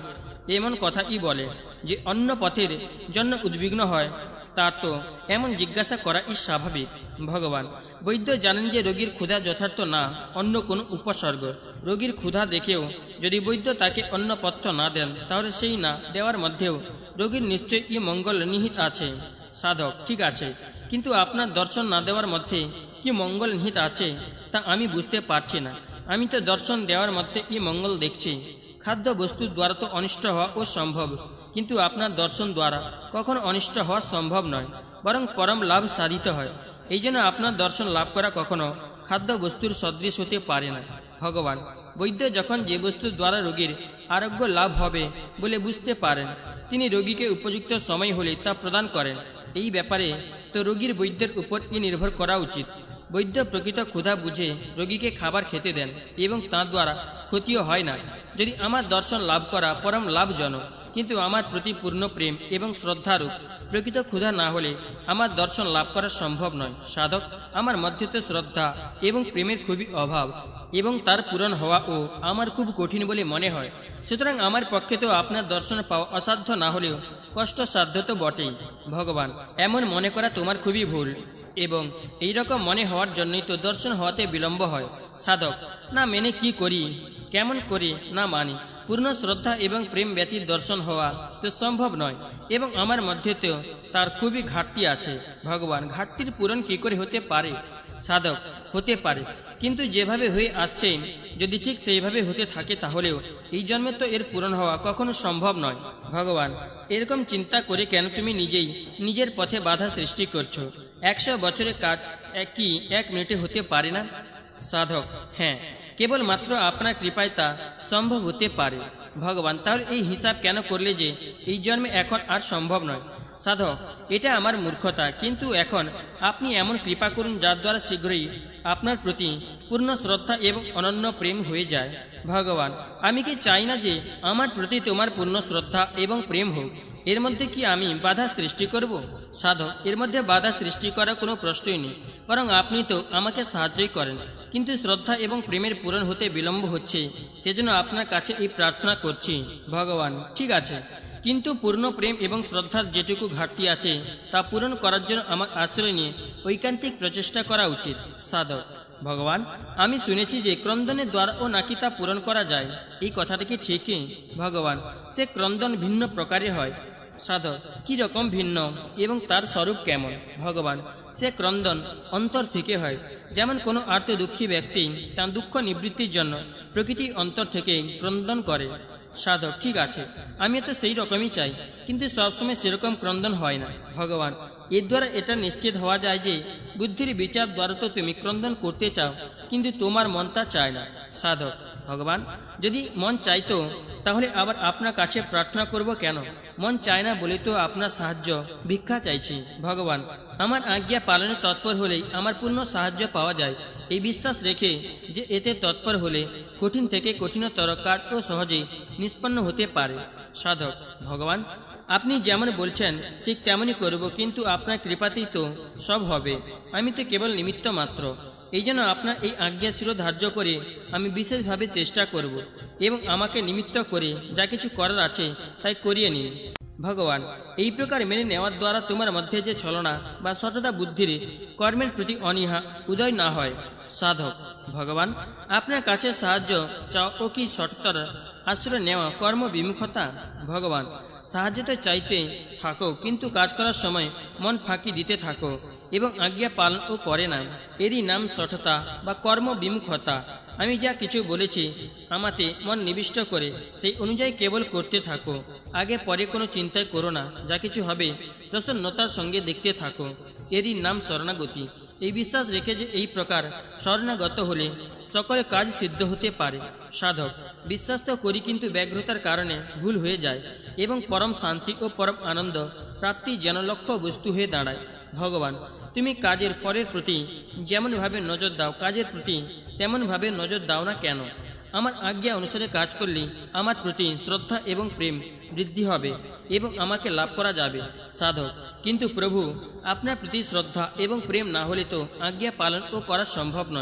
এমন কথাই বলে যে অন্য পথের জন্য উদ্বিগ্ন হয়, তার তো এমন জিজ্ঞাসা করাই স্বাভাবিক। ভগবান, বৈদ্য জানেন যে রোগীর ক্ষুধা যথার্থ না অন্য কোনো উপসর্গ। রোগীর ক্ষুধা দেখেও যদি বৈদ্য তাকে অন্য পথ্য না দেন, তাহলে সেই না দেওয়ার মধ্যেও রোগীর নিশ্চয়ই মঙ্গল নিহিত আছে। সাধক, ঠিক আছে, কিন্তু আপনার দর্শন না দেওয়ার মধ্যে কি মঙ্গল নিহিত আছে তা আমি বুঝতে পারছি না। আমি তো দর্শন দেওয়ার মধ্যে কি মঙ্গল দেখছি। খাদ্য বস্তুর দ্বারা তো অনিষ্ট হওয়া ও সম্ভব, কিন্তু আপনার দর্শন দ্বারা কখনো অনিষ্ট হওয়া সম্ভব নয়, বরং পরম লাভ সাধিত হয়। এই জন্য আপনার দর্শন লাভ করা কখনো খাদ্য বস্তুর সদৃশ হতে পারে না। ভগবান, বৈদ্য যখন যে বস্তুর দ্বারা রোগীর আরোগ্য লাভ হবে বলে বুঝতে পারেন, তিনি রোগীকে উপযুক্ত সময় হলে তা প্রদান করেন। এই ব্যাপারে তো রোগীর বৈদ্যের উপর নির্ভর করা উচিত। বৈদ্য প্রকৃত ক্ষুধা বুঝে রোগীকে খাবার খেতে দেন এবং তার দ্বারা ক্ষতিও হয় না। যদি আমার দর্শন লাভ করা পরম লাভজনক, কিন্তু আমার প্রতি পূর্ণ প্রেম এবং শ্রদ্ধারূপ প্রকৃত ক্ষুধা না হলে আমার দর্শন লাভ করা সম্ভব নয়। সাধক, আমার মধ্যে তো শ্রদ্ধা এবং প্রেমের খুবই অভাব এবং তার পূরণ হওয়াও আমার খুব কঠিন বলে মনে হয়। সুতরাং আমার পক্ষে তো আপনার দর্শন পাওয়া অসাধ্য না হলেও কষ্টসাধ্য তো বটেই। ভগবান, এমন মনে করা তোমার খুবই ভুল, এবং এই রকম মনে হওয়ার জন্যই তো দর্শন হওয়াতে বিলম্ব হয়। সাধক, না মেনে কি করি, কেমন করি না মানি। পূর্ণ শ্রদ্ধা এবং প্রেম ব্যতীত দর্শন হওয়া তো সম্ভব নয়, এবং আমার মধ্যে তো তার খুবই ঘাটতি আছে। ভগবান, ঘাটতির পূরণ কি করে হতে পারে? সাধক, হতে পারে, কিন্তু যেভাবে হয়ে আসছে যদি ঠিক সেইভাবে হতে থাকে তাহলেও এই জন্মে তো এর পূরণ হওয়া কখনো সম্ভব নয়। ভগবান, এরকম চিন্তা করে কেন তুমি নিজেই নিজের পথে বাধা সৃষ্টি করছো? 100 বছরের কাজ কি 1 মিনিটে হতে পারে না? সাধক, হ্যাঁ, কেবলমাত্র আপনার কৃপায় তা সম্ভব হতে পারে। ভগবান, তাহলে এই হিসাব কেন করলে যে এই জন্মে এখন আর সম্ভব নয়? সাধক, এটা আমার মূর্খতা, কিন্তু এখন আপনি এমন কৃপা করুন যার দ্বারা শীঘ্রই আপনার প্রতি পূর্ণ শ্রদ্ধা এবং অনন্য প্রেম হয়ে যায়। ভগবান, আমি কি চাই না যে আমার প্রতি তোমার পূর্ণ শ্রদ্ধা এবং প্রেম হোক? এর মধ্যে কি আমি বাধা সৃষ্টি করব? সাধক, এর মধ্যে বাধা সৃষ্টি করার কোনো প্রশ্নই নেই, বরং আপনি তো আমাকে সাহায্যই করেন, কিন্তু শ্রদ্ধা এবং প্রেমের পূরণ হতে বিলম্ব হচ্ছে, সেজন্য আপনার কাছে এই প্রার্থনা করছি। ভগবান, ঠিক আছে, কিন্তু পূর্ণ প্রেম এবং শ্রদ্ধার যেটুকু ঘাটতি আছে তা পূরণ করার জন্য আমার আশ্রয় নিয়ে ঐকান্তিক প্রচেষ্টা করা উচিত। সাধক, ভগবান, আমি শুনেছি যে ক্রন্দনের দ্বারাও নাকি তা পূরণ করা যায়। এই কথাটা কি ঠিকই? ভগবান, সে ক্রন্দন ভিন্ন প্রকারে হয়। সাধক, কি রকম ভিন্ন এবং তার স্বরূপ কেমন? ভগবান, সে ক্রন্দন অন্তর থেকে হয়। যেমন কোনো আর্ত দুঃখী ব্যক্তি তার দুঃখ নিবৃত্তির জন্য প্রকৃতি অন্তর থেকে ক্রন্দন করে। সাধক, ঠিক আছে, আমি তো সেই রকমই চাই, কিন্তু সবসময় সেরকম ক্রন্দন হয় না। ভগবান, এর দ্বারা এটা নিশ্চিত হওয়া যায় যে বুদ্ধির বিচার দ্বারা তো তুমি ক্রন্দন করতে চাও, কিন্তু তোমার মন তা চায় না। সাধক, ভগবান, যদি মন চাইতো তাহলে আবার আপনার কাছে প্রার্থনা করব কেন? মন চায় না বলে তো আপনার সাহায্য ভিক্ষা চাইছি। ভগবান, আমার আজ্ঞা পালনে তৎপর হলেই আমার পূর্ণ সাহায্য পাওয়া যায়, এই বিশ্বাস রেখে যে এতে তৎপর হলে কঠিন থেকে কঠিনতর কাজও সহজেই নিষ্পন্ন হতে পারে। সাধক, ভগবান, আপনি যেমন বলছেন ঠিক তেমনই করব, কিন্তু আপনার কৃপাতেই তো সব হবে। আমি তো কেবল নিমিত্ত মাত্র। এই জন্য আপনার এই আজ্ঞা শিরোধার্য করে আমি বিশেষভাবে চেষ্টা করব, এবং আমাকে নিমিত্ত করে যা কিছু করার আছে তাই করিয়ে নিন। ভগবান, এই প্রকার মেনে নেওয়ার দ্বারা তোমার মধ্যে যে ছলনা বা সততা বুদ্ধির কর্মের প্রতি অনীহা উদয় না হয়। সাধক, ভগবান, আপনার কাছে সাহায্য চাও ও কি সততার আশ্রয় নেওয়া কর্ম বিমুখতা? ভগবান, সাহায্য তো চাইতে থাকো, কিন্তু কাজ করার সময় মন ফাঁকি দিতে থাকো এবং আজ্ঞা পালন ও করে না। এরই নাম সঠতা বা কর্ম বিমুখতা। আমি যা কিছু বলেছি আমাতে মন নিবিষ্ট করে সেই অনুযায়ী কেবল করতে থাকো। আগে পরে কোনো চিন্তাই করো না, যা কিছু হবে প্রসন্নতার সঙ্গে দেখতে থাকো। এরই নাম শরণাগতি। এই বিশ্বাস রেখে যে এই প্রকার শরণাগত হলে সকলে কাজ সিদ্ধ হতে পারে। সাধক, বিশ্বাস তো করি, কিন্তু ব্যগ্রতার কারণে ভুল হয়ে যায় এবং পরম শান্তি ও পরম আনন্দ প্রাপ্তি যেন লক্ষ্য বস্তু হয়ে দাঁড়ায়। ভগবান, তুমি কাজের ফলের প্রতি যেমনভাবে নজর দাও, কাজের প্রতি তেমনভাবে নজর দাও না কেন? আমার আজ্ঞা অনুসারে কাজ করলে আমার প্রতি শ্রদ্ধা এবং প্রেম বৃদ্ধি হবে এবং আমাকে লাভ করা যাবে। সাধক, কিন্তু প্রভু, আপনার প্রতি শ্রদ্ধা এবং প্রেম না হলে তো আজ্ঞা পালন ও করা সম্ভব নয়।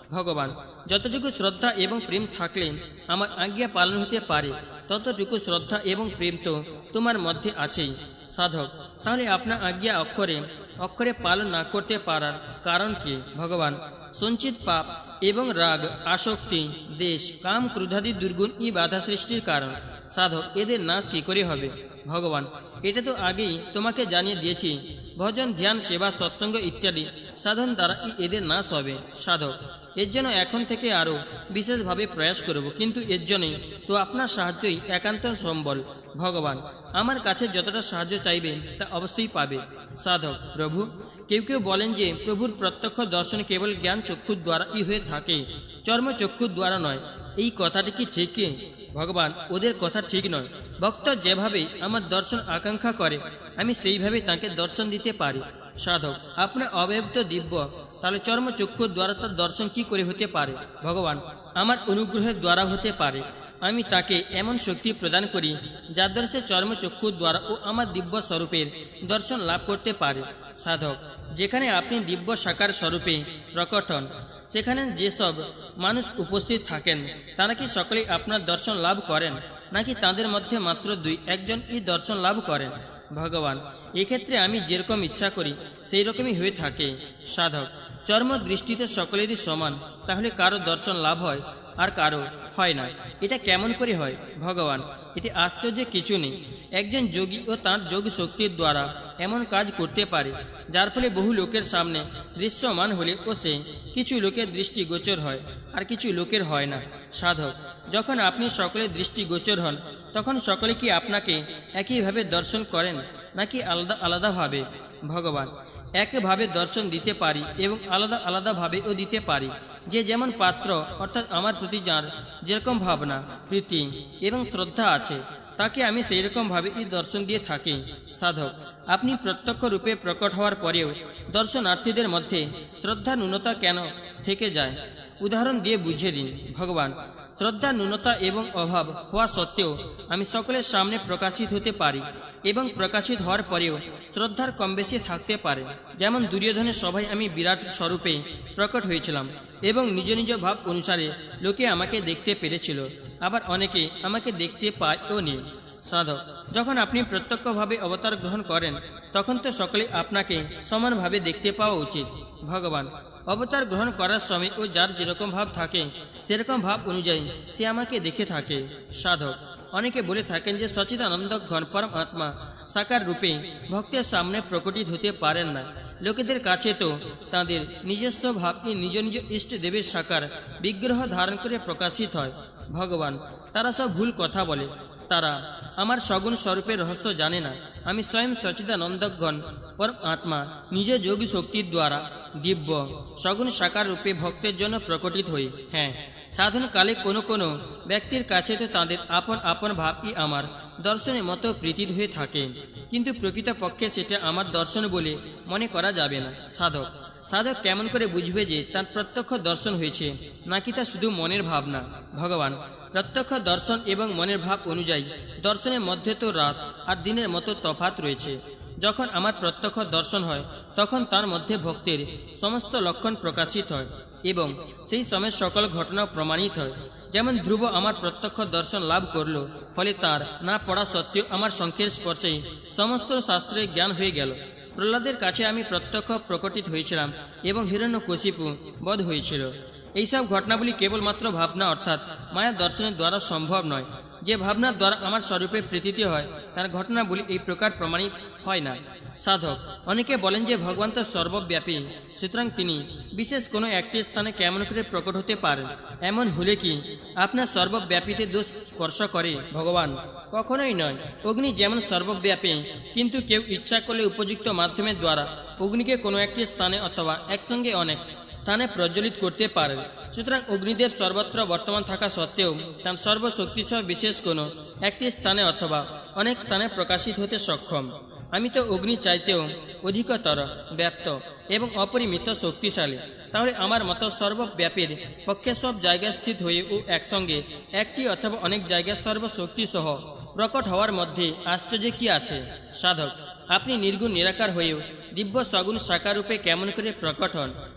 ভগবান, যতটুকু শ্রদ্ধা এবং প্রেম থাকলে আমার আজ্ঞা পালন হতে পারে, ততটুকু শ্রদ্ধা এবং প্রেম তো তোমার মধ্যে আছেই। সাধক, তাহলে আপনার আজ্ঞা অক্ষরে অক্ষরে পালন না করতে পারার কারণ কি? ভগবান, সঞ্চিত পাপ এবং রাগ, আসক্তি, দেশ, কাম, ক্রোধাদি দুর্গুণ ই বাধা সৃষ্টির কারণ। সাধক, এদের নাশ কি করে হবে? ভগবান, এটা তো আগেই তোমাকে জানিয়ে দিয়েছি। ভজন, ধ্যান, সেবা, সৎসঙ্গ ইত্যাদি সাধন দ্বারা এদের নাশ হবে। সাধক, এর জন্য এখন থেকে আরও বিশেষভাবে প্রয়াস করব, কিন্তু এর জন্যই তো আপনার সাহায্যই একান্ত সম্বল। ভগবান, আমার কাছে যতটা সাহায্য চাইবে তা অবশ্যই পাবে। সাধক, প্রভু, কেউ কেউ বলেন যে প্রভুর প্রত্যক্ষ দর্শন কেবল জ্ঞান চক্ষুর দ্বারাই হয়ে থাকে, চর্ম চক্ষুর দ্বারা নয়। এই কথাটি কি ঠিক? ভগবান, ওদের কথা ঠিক নয়। ভক্ত যেভাবে আমার দর্শন আকাঙ্ক্ষা করে আমি সেইভাবে তাকে দর্শন দিতে পারি। সাধক, আপনার অব্যক্ত দিব্য, তাহলে চর্ম চক্ষুর দ্বারা তার দর্শন কি করে হতে পারে? ভগবান, আমার অনুগ্রহের দ্বারা হতে পারে। আমি তাকে এমন শক্তি প্রদান করি যার দ্বারা সে চর্ম চক্ষুর দ্বারা ও আমার দিব্য স্বরূপের দর্শন লাভ করতে পারে। সাধক, যেখানে আপনি দিব্য সাকার স্বরূপে প্রকট হন, সেখানে যেসব মানুষ উপস্থিত থাকেন তারা কি সকলেই আপনার দর্শন লাভ করেন, নাকি তাদের মধ্যে মাত্র 2-1 এই দর্শন লাভ করেন? ভগবান, এক্ষেত্রে আমি যেরকম ইচ্ছা করি সেই রকমই হয়ে থাকে। সাধক, চর্ম দৃষ্টিতে সকলেরই সমান, তাহলে কারো দর্শন লাভ হয় আর কারো হয় না, এটা কেমন করে হয়? ভগবান, এটি আশ্চর্য কিছু নেই। একজন যোগী ও তাঁর যোগ শক্তির দ্বারা এমন কাজ করতে পারে যার ফলে বহু লোকের সামনে দৃশ্যমান হলে ও সে কিছু লোকের দৃষ্টিগোচর হয় আর কিছু লোকের হয় না। সাধক, যখন আপনি সকলের দৃষ্টিগোচর হন তখন সকলে কি আপনাকে একইভাবে দর্শন করেন নাকি আলাদা আলাদাভাবে? ভগবান, একভাবে দর্শন দিতে পারি এবং আলাদা আলাদাভাবেও দিতে পারি। যে যেমন পাত্র, অর্থাৎ আমার প্রতি যার যেরকম ভাবনা, প্রীতি এবং শ্রদ্ধা আছে তাকে আমি সেই রকমভাবে দর্শন দিয়ে থাকি। সাধক, আপনি প্রত্যক্ষ রূপে প্রকট হওয়ার পরেও দর্শনার্থীদের মধ্যে শ্রদ্ধা ন্যূনতা কেন থেকে যায়? উদাহরণ দিয়ে বুঝিয়ে দিন। ভগবান, শ্রদ্ধা ন্যূনতা এবং অভাব হওয়া সত্ত্বেও আমি সকলের সামনে প্রকাশিত হতে পারি এবং প্রকাশিত হওয়ার পরেও শ্রদ্ধার কম বেশি থাকতে পারে। যেমন দুর্যোধনের সভায় আমি বিরাট স্বরূপে প্রকট হয়েছিলাম এবং নিজ নিজ ভাব অনুসারে লোকে আমাকে দেখতে পেরেছিল, আবার অনেকে আমাকে দেখতে পায়ও নি। সাধক, যখন আপনি প্রত্যক্ষভাবে অবতার গ্রহণ করেন তখন তো সকলে আপনাকে সমানভাবে দেখতে পাওয়া উচিত। ভগবান, অবতার গ্রহণ করার সময় ও যার যেরকম ভাব থাকে সেরকম ভাব অনুযায়ী সে আমাকে দেখে থাকে। সাধক, অনেকে বলে থাকেন যে সচ্চিদানন্দ ঘন পরমাত্মা সাকার রূপে ভক্তের সামনে প্রকটিত হতে পারেন না। লোকেদের কাছে তো তাদের নিজস্ব ভাবকে নিজ নিজ ইষ্ট দেবের সাকার বিগ্রহ ধারণ করে প্রকাশিত হয়। ভগবান, তারা সব ভুল কথা বলে। তারা আমার সগুণ স্বরূপের রহস্য জানে না। আমি স্বয়ং সচ্চিদানন্দঘন পরমাত্মা নিজ যোগী শক্তির দ্বারা দিব্য সগুণ সাকার রূপে ভক্তের জন্য প্রকটিত হই। হ্যাঁ, সাধন কালে কোনো কোনো ব্যক্তির কাছে তো তাদের আপন আপন ভাবই আমার দর্শনের মতো প্রীতিত হয়ে থাকে, কিন্তু প্রকৃতপক্ষে সেটা আমার দর্শন বলে মনে করা যাবে না। সাধক, সাধক কেমন করে বুঝবে যে তার প্রত্যক্ষ দর্শন হয়েছে নাকি তা শুধু মনের ভাবনা? ভগবান, প্রত্যক্ষ দর্শন এবং মনের ভাব অনুযায়ী দর্শনের মধ্যে তো রাত আর দিনের মতো তফাৎ রয়েছে। যখন আমার প্রত্যক্ষ দর্শন হয় তখন তার মধ্যে ভক্তের সমস্ত লক্ষণ প্রকাশিত হয় এবং সেই সময় সকল ঘটনা প্রমাণিত হয়। যেমন ধ্রুব আমার প্রত্যক্ষ দর্শন লাভ করল, ফলে তার না পড়া সত্ত্বেও আমার শঙ্খের স্পর্শেই সমস্ত শাস্ত্রের জ্ঞান হয়ে গেল। প্রহ্লাদের কাছে আমি প্রত্যক্ষ প্রকটিত হয়েছিলাম এবং হিরণ্যকশিপু বধ হয়েছিল। এইসব ঘটনাগুলি কেবলমাত্র ভাবনা অর্থাৎ মায়া দর্শনের দ্বারা সম্ভব নয়। যে ভাবনার দ্বারা আমার স্বরূপে প্রতীতি হয় তার ঘটনাগুলি এই প্রকার প্রমাণিত হয় না। সাধক, অনেকে বলেন যে ভগবান তো সর্বব্যাপী, সুতরাং তিনি বিশেষ কোনো একটি স্থানে কেমন করে প্রকট হতে পারেন? এমন হলে কি আপনার সর্বব্যাপীতে দোষ স্পর্শ করে? ভগবান, কখনোই নয়। অগ্নি যেমন সর্বব্যাপী, কিন্তু কেউ ইচ্ছা করলে উপযুক্ত মাধ্যমের দ্বারা অগ্নিকে কোনো একটি স্থানে অথবা একসঙ্গে অনেক স্থানে প্রজ্বলিত করতে পারেন। সুতরাং অগ্নিদেব সর্বত্র বর্তমান থাকা সত্ত্বেও তার সর্বশক্তিসহ বিশেষ কোনো একটি স্থানে অথবা অনেক স্থানে প্রকাশিত হতে সক্ষম। আমি তো অগ্নি চাইতেও অধিকতর ব্যাপ্ত এবং অপরিমিত শক্তিশালী। তাহলে আমার মতো সর্বব্যাপীর পক্ষে সব জায়গায় স্থিত হয়ে ও একসঙ্গে একটি অথবা অনেক জায়গায় সর্বশক্তি সহ প্রকট হওয়ার মধ্যে আশ্চর্য কি আছে? সাধক, আপনি নির্গুণ নিরাকার হয়েও দিব্য সগুণ সাকার রূপে কেমন করে প্রকট হন?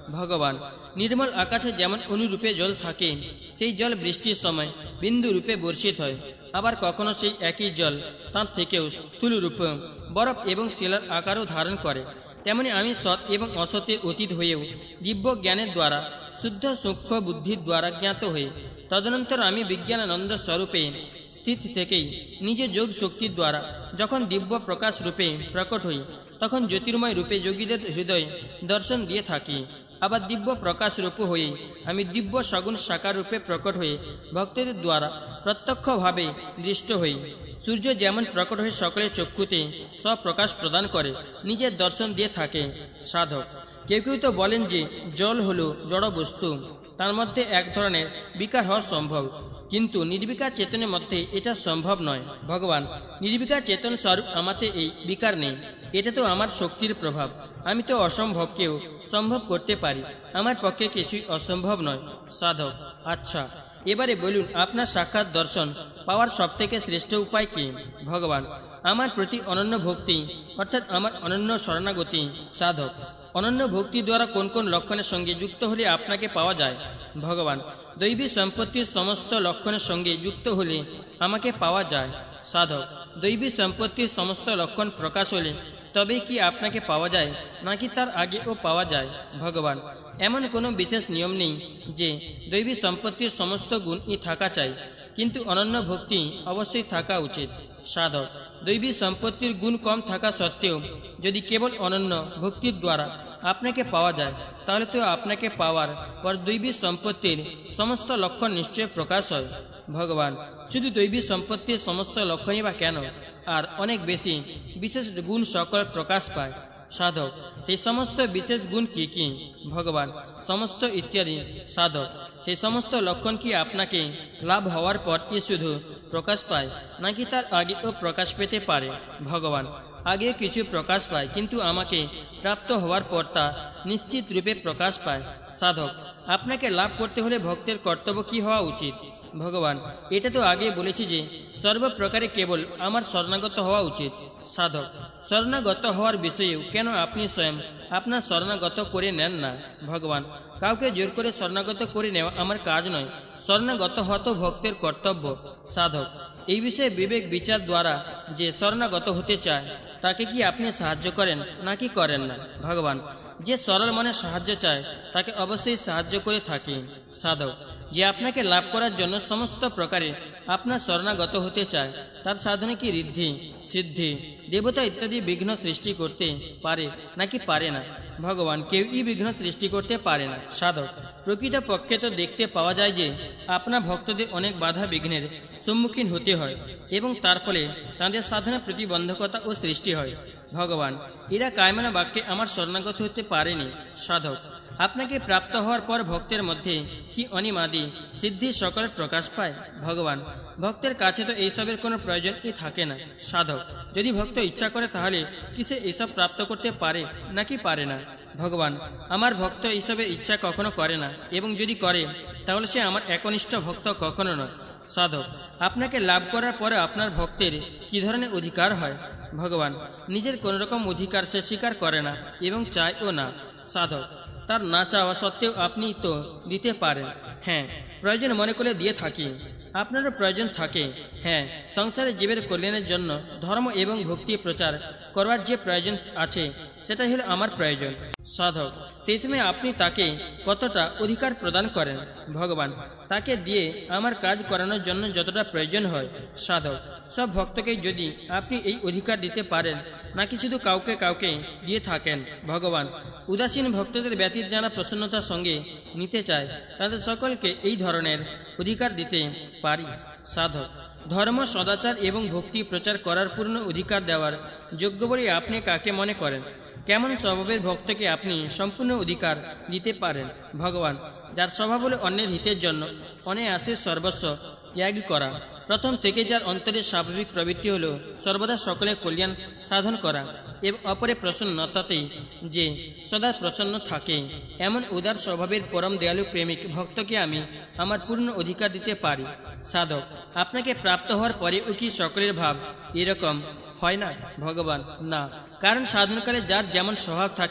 ভগবান, নির্মল আকাশে যেমন অনুরূপে জল থাকে, সেই জল বৃষ্টির সময় বিন্দু রূপে বর্ষিত হয়। আবার কখনো সেই একই জল তার থেকেও স্থূল রূপ বরফ এবং শিলার আকারও ধারণ করে। তেমনি আমি সৎ এবং অসতের অতীত হয়েও দিব্য জ্ঞানের দ্বারা শুদ্ধ সূক্ষ্ম বুদ্ধির দ্বারা জ্ঞাত হয়ে তদনন্তর আমি বিজ্ঞানানন্দ স্বরূপে স্থিত থেকেই নিজ যোগ শক্তির দ্বারা যখন দিব্য প্রকাশ রূপে প্রকট হই, তখন জ্যোতির্ময় রূপে যোগীদের হৃদয়ে দর্শন দিয়ে থাকি। আবার দিব্য প্রকাশ রূপ হয়ে আমি দিব্য সগুণ সাকার রূপে প্রকট হয়ে ভক্তদের দ্বারা প্রত্যক্ষভাবে দৃষ্ট হই। সূর্য যেমন প্রকট হয়ে সকলের চক্ষুতে স্বপ্রকাশ প্রদান করে, নিজের দর্শন দিয়ে থাকে। সাধক, কেউ কেউ তো বলেন যে জল হলো জড় বস্তু, তার মধ্যে এক ধরনের বিকার হওয়া সম্ভব, কিন্তু নির্বিকার চেতনের মধ্যে এটা সম্ভব নয়। ভগবান, নির্বিকার চেতন স্বরূপ আমাতে এই বিকার নেই। এটা তো আমার শক্তির প্রভাব। আমি তো অসম্ভবকেও সম্ভব করতে পারি, আমার পক্ষে কিছুই অসম্ভব নয়। সাধক, আচ্ছা, এবারে বলুন আপনার সাক্ষাৎ দর্শন পাওয়ার সবথেকে শ্রেষ্ঠ উপায় কি? ভগবান, আমার প্রতি অনন্য ভক্তি, অর্থাৎ আমার অনন্য শরণাগতি। সাধক, অনন্য ভক্তি দ্বারা কোন কোন লক্ষণের সঙ্গে যুক্ত হলে আপনাকে পাওয়া যায়? ভগবান, দৈবী সম্পত্তির সমস্ত লক্ষণের সঙ্গে যুক্ত হলে আমাকে পাওয়া যায়। সাধক, দৈবী সম্পত্তির সমস্ত লক্ষণ প্রকাশ হলে তবেই কি আপনাকে পাওয়া যায়, নাকি তার আগেও পাওয়া যায়? ভগবান, এমন কোনো বিশেষ নিয়ম নেই যে দৈবী সম্পত্তির সমস্ত গুণই থাকা চাই, কিন্তু অনন্য ভক্তি অবশ্যই থাকা উচিত। সাধক, দৈবী সম্পত্তির গুণ কম থাকা সত্ত্বেও যদি কেবল অনন্য ভক্তির দ্বারা আপনাকে পাওয়া যায়, তাহলে তো আপনাকে পাওয়ার পর দৈবী সম্পত্তির সমস্ত লক্ষণ নিশ্চয় প্রকাশ হয়। ভগবান, শুধু দৈবী সম্পত্তির সমস্ত লক্ষণই বা কেন, আর অনেক বেশি বিশেষ গুণ সকল প্রকাশ পায়। সাধক, সেই সমস্ত বিশেষ গুণ কি কি? ভগবান, সমস্ত ইত্যাদি। সাধক, সেই সমস্ত লক্ষণ কি আপনাকে লাভ হওয়ার পর কি শুধু প্রকাশ পায়, নাকি তার আগেও প্রকাশ পেতে পারে? ভগবান, আগে কিছু প্রকাশ পায়, কিন্তু আমাকে প্রাপ্ত হওয়ার পর তা নিশ্চিত রূপে প্রকাশ পায়। সাধক, আপনাকে লাভ করতে হলে ভক্তের কর্তব্য কি হওয়া উচিত? ভগবান, এটা তো আগে বলেছি যে সর্বপ্রকারে কেবল আমার শরণাগত হওয়া উচিত। সাধক, শরণাগত হওয়ার বিষয়েও কেন আপনি স্বয়ং আপনার শরণাগত করে নেন না? ভগবান, কাউকে জোর করে শরণাগত করে নেওয়া আমার কাজ নয়, শরণাগত হওয়া তো ভক্তের কর্তব্য। সাধক, এই বিষয়ে বিবেক বিচার দ্বারা যে শরণাগত হতে চায় তাকে কি আপনি সাহায্য করেন নাকি করেন না? ভগবান, যে সরল মনে সাহায্য চায় তাকে অবশ্যই সাহায্য করে থাকি। সাধক, যে আপনাকে লাভ করার জন্য সমস্ত প্রকারে আপনার শরণাগত হতে চায়, তার সাধনে কি ঋদ্ধি, সিদ্ধি, দেবতা ইত্যাদি বিঘ্ন সৃষ্টি করতে পারে নাকি পারে না? ভগবান, কেউই বিঘ্ন সৃষ্টি করতে পারে না। সাধক, প্রকৃত পক্ষে তো দেখতে পাওয়া যায় যে আপনার ভক্তদের অনেক বাধা বিঘ্নের সম্মুখীন হতে হয় এবং তার ফলে তাদের সাধনে প্রতিবন্ধকতা ও সৃষ্টি হয়। ভগবান, এরা কায়মনা বাক্যে আমার শরণাগত হতে পারেনি। সাধক, আপনাকে প্রাপ্ত হওয়ার পর ভক্তের মধ্যে কি অনিমাদি সিদ্ধি সকলের প্রকাশ পায়? ভগবান, ভক্তের কাছে তো এইসবের কোনো প্রয়োজনই থাকে না। সাধক, যদি ভক্ত ইচ্ছা করে তাহলে কি সে এইসব প্রাপ্ত করতে পারে নাকি পারে না? ভগবান, আমার ভক্ত এইসবের ইচ্ছা কখনো করে না, এবং যদি করে তাহলে সে আমার একনিষ্ঠ ভক্ত কখনো নয়। সাধক, আপনাকে লাভ করার পরে আপনার ভক্তের কি ধরনের অধিকার হয়? ভগবান, নিজের কোন রকম অধিকার সে স্বীকার করে না এবং চায়ও না। সাধক, তার না চাওয়া সত্ত্বেও আপনি তো দিতে পারেন। হ্যাঁ, প্রয়োজন মনে করে দিয়ে থাকি। আপনারও প্রয়োজন থাকে। হ্যাঁ, সংসারে জীবের কল্যাণের জন্য ধর্ম এবং ভক্তি প্রচার করবার যে প্রয়োজন আছে সেটাই হলো আমার প্রয়োজন। সাধক, সেই সময় আপনি তাকে কতটা অধিকার প্রদান করেন? ভগবান, তাকে দিয়ে আমার কাজ করানোর জন্য যতটা প্রয়োজন হয়। সাধক, সব ভক্তকে যদি আপনি এই অধিকার দিতে পারেন নাকি শুধু কাউকে কাউকে দিয়ে থাকেন? ভগবান, উদাসীন ভক্তদের ব্যতীত যারা প্রসন্নতার সঙ্গে নিতে চায় তাদের সকলকে এই ধরনের অধিকার দিতে পারি। সাধক, ধর্ম, সদাচার এবং ভক্তি প্রচার করার পূর্ণ অধিকার দেওয়ার যোগ্য বলে আপনি কাকে মনে করেন? কেমন স্বভাবের ভক্তকে আপনি সম্পূর্ণ অধিকার দিতে পারেন? ভগবান, যার স্বভাব হলো অন্যের হিতের জন্য অনায়াসে সর্বস্ব ত্যাগী করা। প্রথম থেকে যার অন্তরের স্বাভাবিক প্রবৃত্তি হলো সর্বদা সকলের কল্যাণ সাধন করা এবং অপরে প্রসন্নতাতেই যে সদা প্রসন্ন থাকে, এমন উদার স্বভাবের পরম দয়ালু প্রেমিক ভক্তকে আমি আমার পূর্ণ অধিকার দিতে পারি। সাধক, আপনাকে প্রাপ্ত হওয়ার পরেও কি সকলের ভাব এরকম হয় না? ভগবান, না, কারণ সাধনকালে যার যেমন স্বভাব থাকে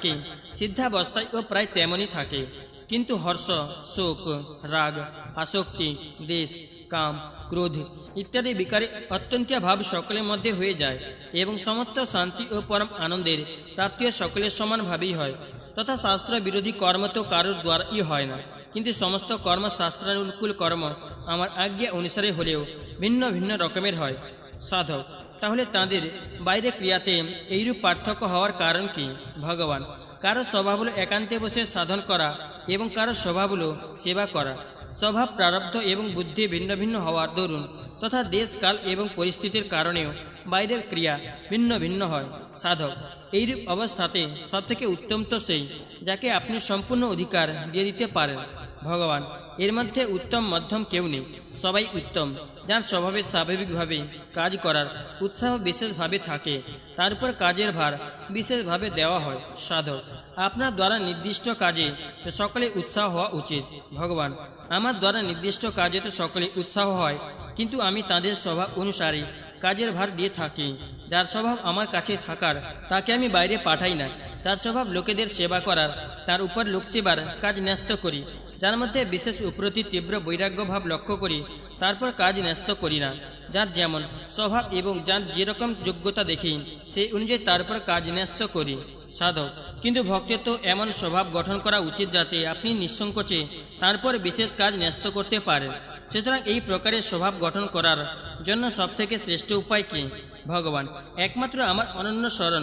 সিদ্ধাবস্থায়ও প্রায় তেমনই থাকে, কিন্তু হর্ষ, শোক, রাগ, আসক্তি, দেশ, কাম, ক্রোধ ইত্যাদি বিকারী অত্যন্তীয় ভাব সকলের মধ্যে হয়ে যায় এবং সমস্ত শান্তি ও পরম আনন্দের প্রাপ্তিও সকলের সমানভাবেই হয়। তথা শাস্ত্র বিরোধী কর্ম তো কারোর দ্বারাই হয় না, কিন্তু সমস্ত কর্ম শাস্ত্রানুকূল কর্ম আমার আজ্ঞা অনুসারে হলেও ভিন্ন ভিন্ন রকমের হয়। সাধক: তাহলে তাদের বাইরে ক্রিয়াতে এইরূপ পার্থক্য হওয়ার কারণ কি? ভগবান: কারো স্বভাব হলো একান্তে বসে সাধন করা এবং কারো স্বভাব হলো সেবা করা। স্বভাব, প্রারব্ধ এবং বুদ্ধি ভিন্ন ভিন্ন হওয়ার দরুন তথা দেশ, কাল এবং পরিস্থিতির কারণেও বাইরের ক্রিয়া ভিন্ন ভিন্ন হয়। সাধক: এইরূপ অবস্থাতে সবথেকে উত্তম তো সেই যাকে আপনি সম্পূর্ণ অধিকার দিয়ে দিতে পারেন। ভগবান: এর মধ্যে উত্তম মধ্যম কেউ নেই, সবাই উত্তম। যার স্বভাবে স্বাভাবিকভাবে কাজ করার উৎসাহ বিশেষভাবে থাকে, তার উপর কাজের ভার বিশেষভাবে দেওয়া হয়। সাধক: আপনার দ্বারা নির্দিষ্ট কাজে তো সকলে উৎসাহ হওয়া উচিত। ভগবান: আমার দ্বারা নির্দিষ্ট কাজে তো সকলে উৎসাহ হয়, কিন্তু আমি তাদের স্বভাব অনুসারে কাজের ভার দিয়ে থাকি। যার স্বভাব আমার কাছে থাকার তাকে আমি বাইরে পাঠাই না। তার স্বভাব লোকেদের সেবা করার, তার উপর লোকসেবার কাজ ন্যস্ত করি। যার মধ্যে বিশেষ উপরতি তীব্র বৈরাগ্য ভাব লক্ষ্য করি, তারপর কাজ ন্যস্ত করি না। যার যেমন স্বভাব এবং যার যেরকম যোগ্যতা দেখি সেই অনুযায়ী তারপর কাজ ন্যস্ত করি। সাধক: কিন্তু ভক্তের তো এমন স্বভাব গঠন করা উচিত যাতে আপনি নিঃসংকোচে তারপর বিশেষ কাজ ন্যস্ত করতে পারেন। সুতরাং এই প্রকারের স্বভাব গঠন করার জন্য সবথেকে শ্রেষ্ঠ উপায় কি? ভগবান: একমাত্র আমার অনন্য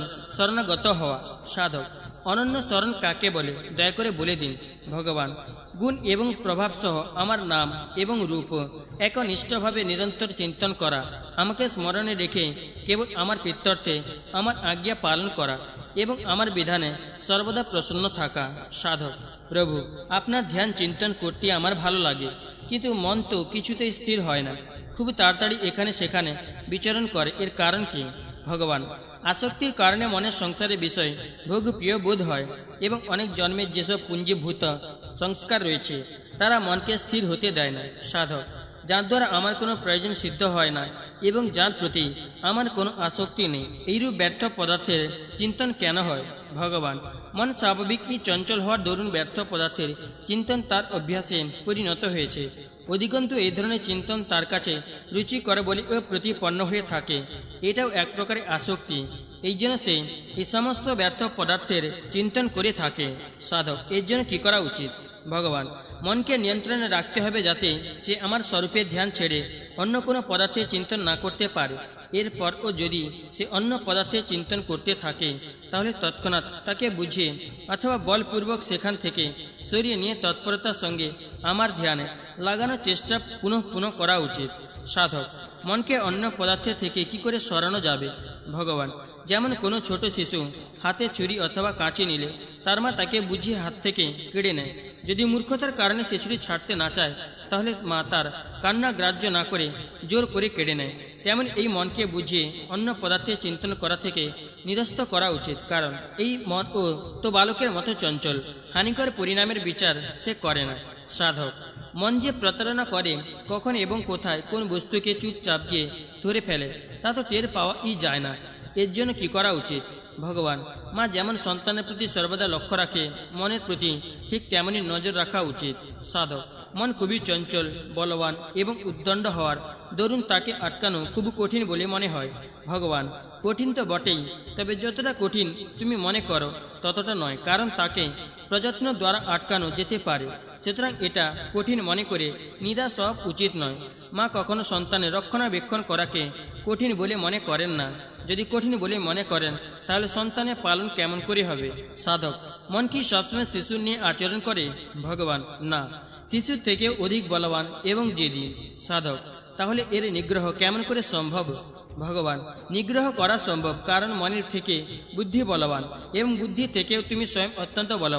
শরণাগত হওয়া। সাধক: অনন্য শরণ কাকে বলে দয়া করে বলে দিন। ভগবান: গুণ এবং প্রভাব সহ আমার নাম এবং রূপ একনিষ্ঠভাবে নিরন্তর চিন্তন করা, আমাকে স্মরণে রেখে কেবল আমার প্রিত্যর্থে আমার আজ্ঞা পালন করা এবং আমার বিধানে সর্বদা প্রসন্ন থাকা। সাধক: প্রভু, আপনার ধ্যান চিন্তন করতে আমার ভালো লাগে, কিন্তু মন তো কিছুতেই স্থির হয় না, খুব তাড়াতাড়ি এখানে সেখানে বিচরণ করে, এর কারণ কি? ভগবান: আসক্তির কারণে মনের সংসারের বিষয় ভোগ প্রিয় বোধ হয় এবং অনেক জন্মের যেসব পুঞ্জীভূত সংস্কার রয়েছে তারা মনকে স্থির হতে দেয় না। সাধক: যার দ্বারা আমার কোনো প্রয়োজন সিদ্ধ হয় না এবং যার প্রতি আমার কোনো আসক্তি নেই, এইরূপ ব্যর্থ পদার্থের চিন্তন কেন হয়? ভগবান: মন স্বাভাবিকই চঞ্চল হওয়ার দরুন ব্যর্থ পদার্থের চিন্তন তার অভ্যাসে পরিণত হয়েছে। অধিকন্তু এই ধরনের চিন্তন তার কাছে রুচি করে বলে ও প্রতিপন্ন হয়ে থাকে। এটাও এক প্রকারের আসক্তি, এই জন্য সে এই সমস্ত ব্যর্থ পদার্থের চিন্তন করে থাকে। সাধক: এর জন্য কি করা উচিত? ভগবান: মনকে নিয়ন্ত্রণে রাখতে হবে যাতে সে আমার স্বরূপের ধ্যান ছেড়ে অন্য কোনো পদার্থের চিন্তন না করতে পারে। এরপরও যদি সে অন্য পদার্থের চিন্তন করতে থাকে তাহলে তৎক্ষণাৎ তাকে বুঝিয়ে অথবা বলপূর্বক সেখান থেকে সরিয়ে নিয়ে তৎপরতার সঙ্গে আমার ধ্যানে লাগানোর চেষ্টা পুনঃ করা উচিত। সাধক: মনকে অন্য পদার্থের থেকে কি করে সরানো যাবে? ভগবান: যেমন কোনো ছোট শিশু হাতে ছুরি অথবা কাঁচি নিলে তার মা তাকে বুঝিয়ে হাত থেকে কেড়ে নেয়। যদি মূর্খতার কারণে শিশুটি ছাড়তে না চায় তাহলে মা তার কান্না গ্রাহ্য না করে জোর করে কেড়ে নেয়। তেমন এই মনকে বুঝিয়ে অন্য পদার্থের চিন্তন করা থেকে নিরস্ত করা উচিত, কারণ এই মন ও তো বালকের মতো চঞ্চল, হানিকর পরিণামের বিচার সে করে না। সাধক: মন যে প্রতারণা করে, কখন এবং কোথায় কোন বস্তুকে চুপচাপ গিয়ে ধরে ফেলে তা তো টের পাওয়াই যায় না। এর জন্য কি করা উচিত? ভগবান: মা যেমন সন্তানের প্রতি সর্বদা লক্ষ্য রাখে, মনের প্রতি ঠিক তেমনই নজর রাখা উচিত। সাধক: মন খুবই চঞ্চল, বলবান এবং উদ্দণ্ড হওয়ার দরুন তাকে আটকানো খুব কঠিন বলে মনে হয়। ভগবান: কঠিন তো বটেই, তবে যতটা কঠিন তুমি মনে করো ততটা নয়, কারণ তাকে প্রযত্ন দ্বারা আটকানো যেতে পারে। সুতরাং এটা কঠিন মনে করে নিরাশ হওয়া উচিত নয়। মা কখনো সন্তানের রক্ষণাবেক্ষণ করাকে কঠিন বলে মনে করেন না। যদি কঠিন বলে মনে করেন তাহলে সন্তানের পালন কেমন করে হবে? সাধক: মন কি সবসময় শিশুর নিয়ে আচরণ করে? ভগবান: না, শিশুর থেকেও অধিক বলবান এবং জেদি। সাধক: তাহলে এর নিগ্রহ কেমন করে সম্ভব? ভগবান: নিগ্রহ করা সম্ভব, কারণ মনের থেকে বুদ্ধি বলবান এবং বুদ্ধি থেকেও তুমি স্বয়ং অত্যন্ত বলবান।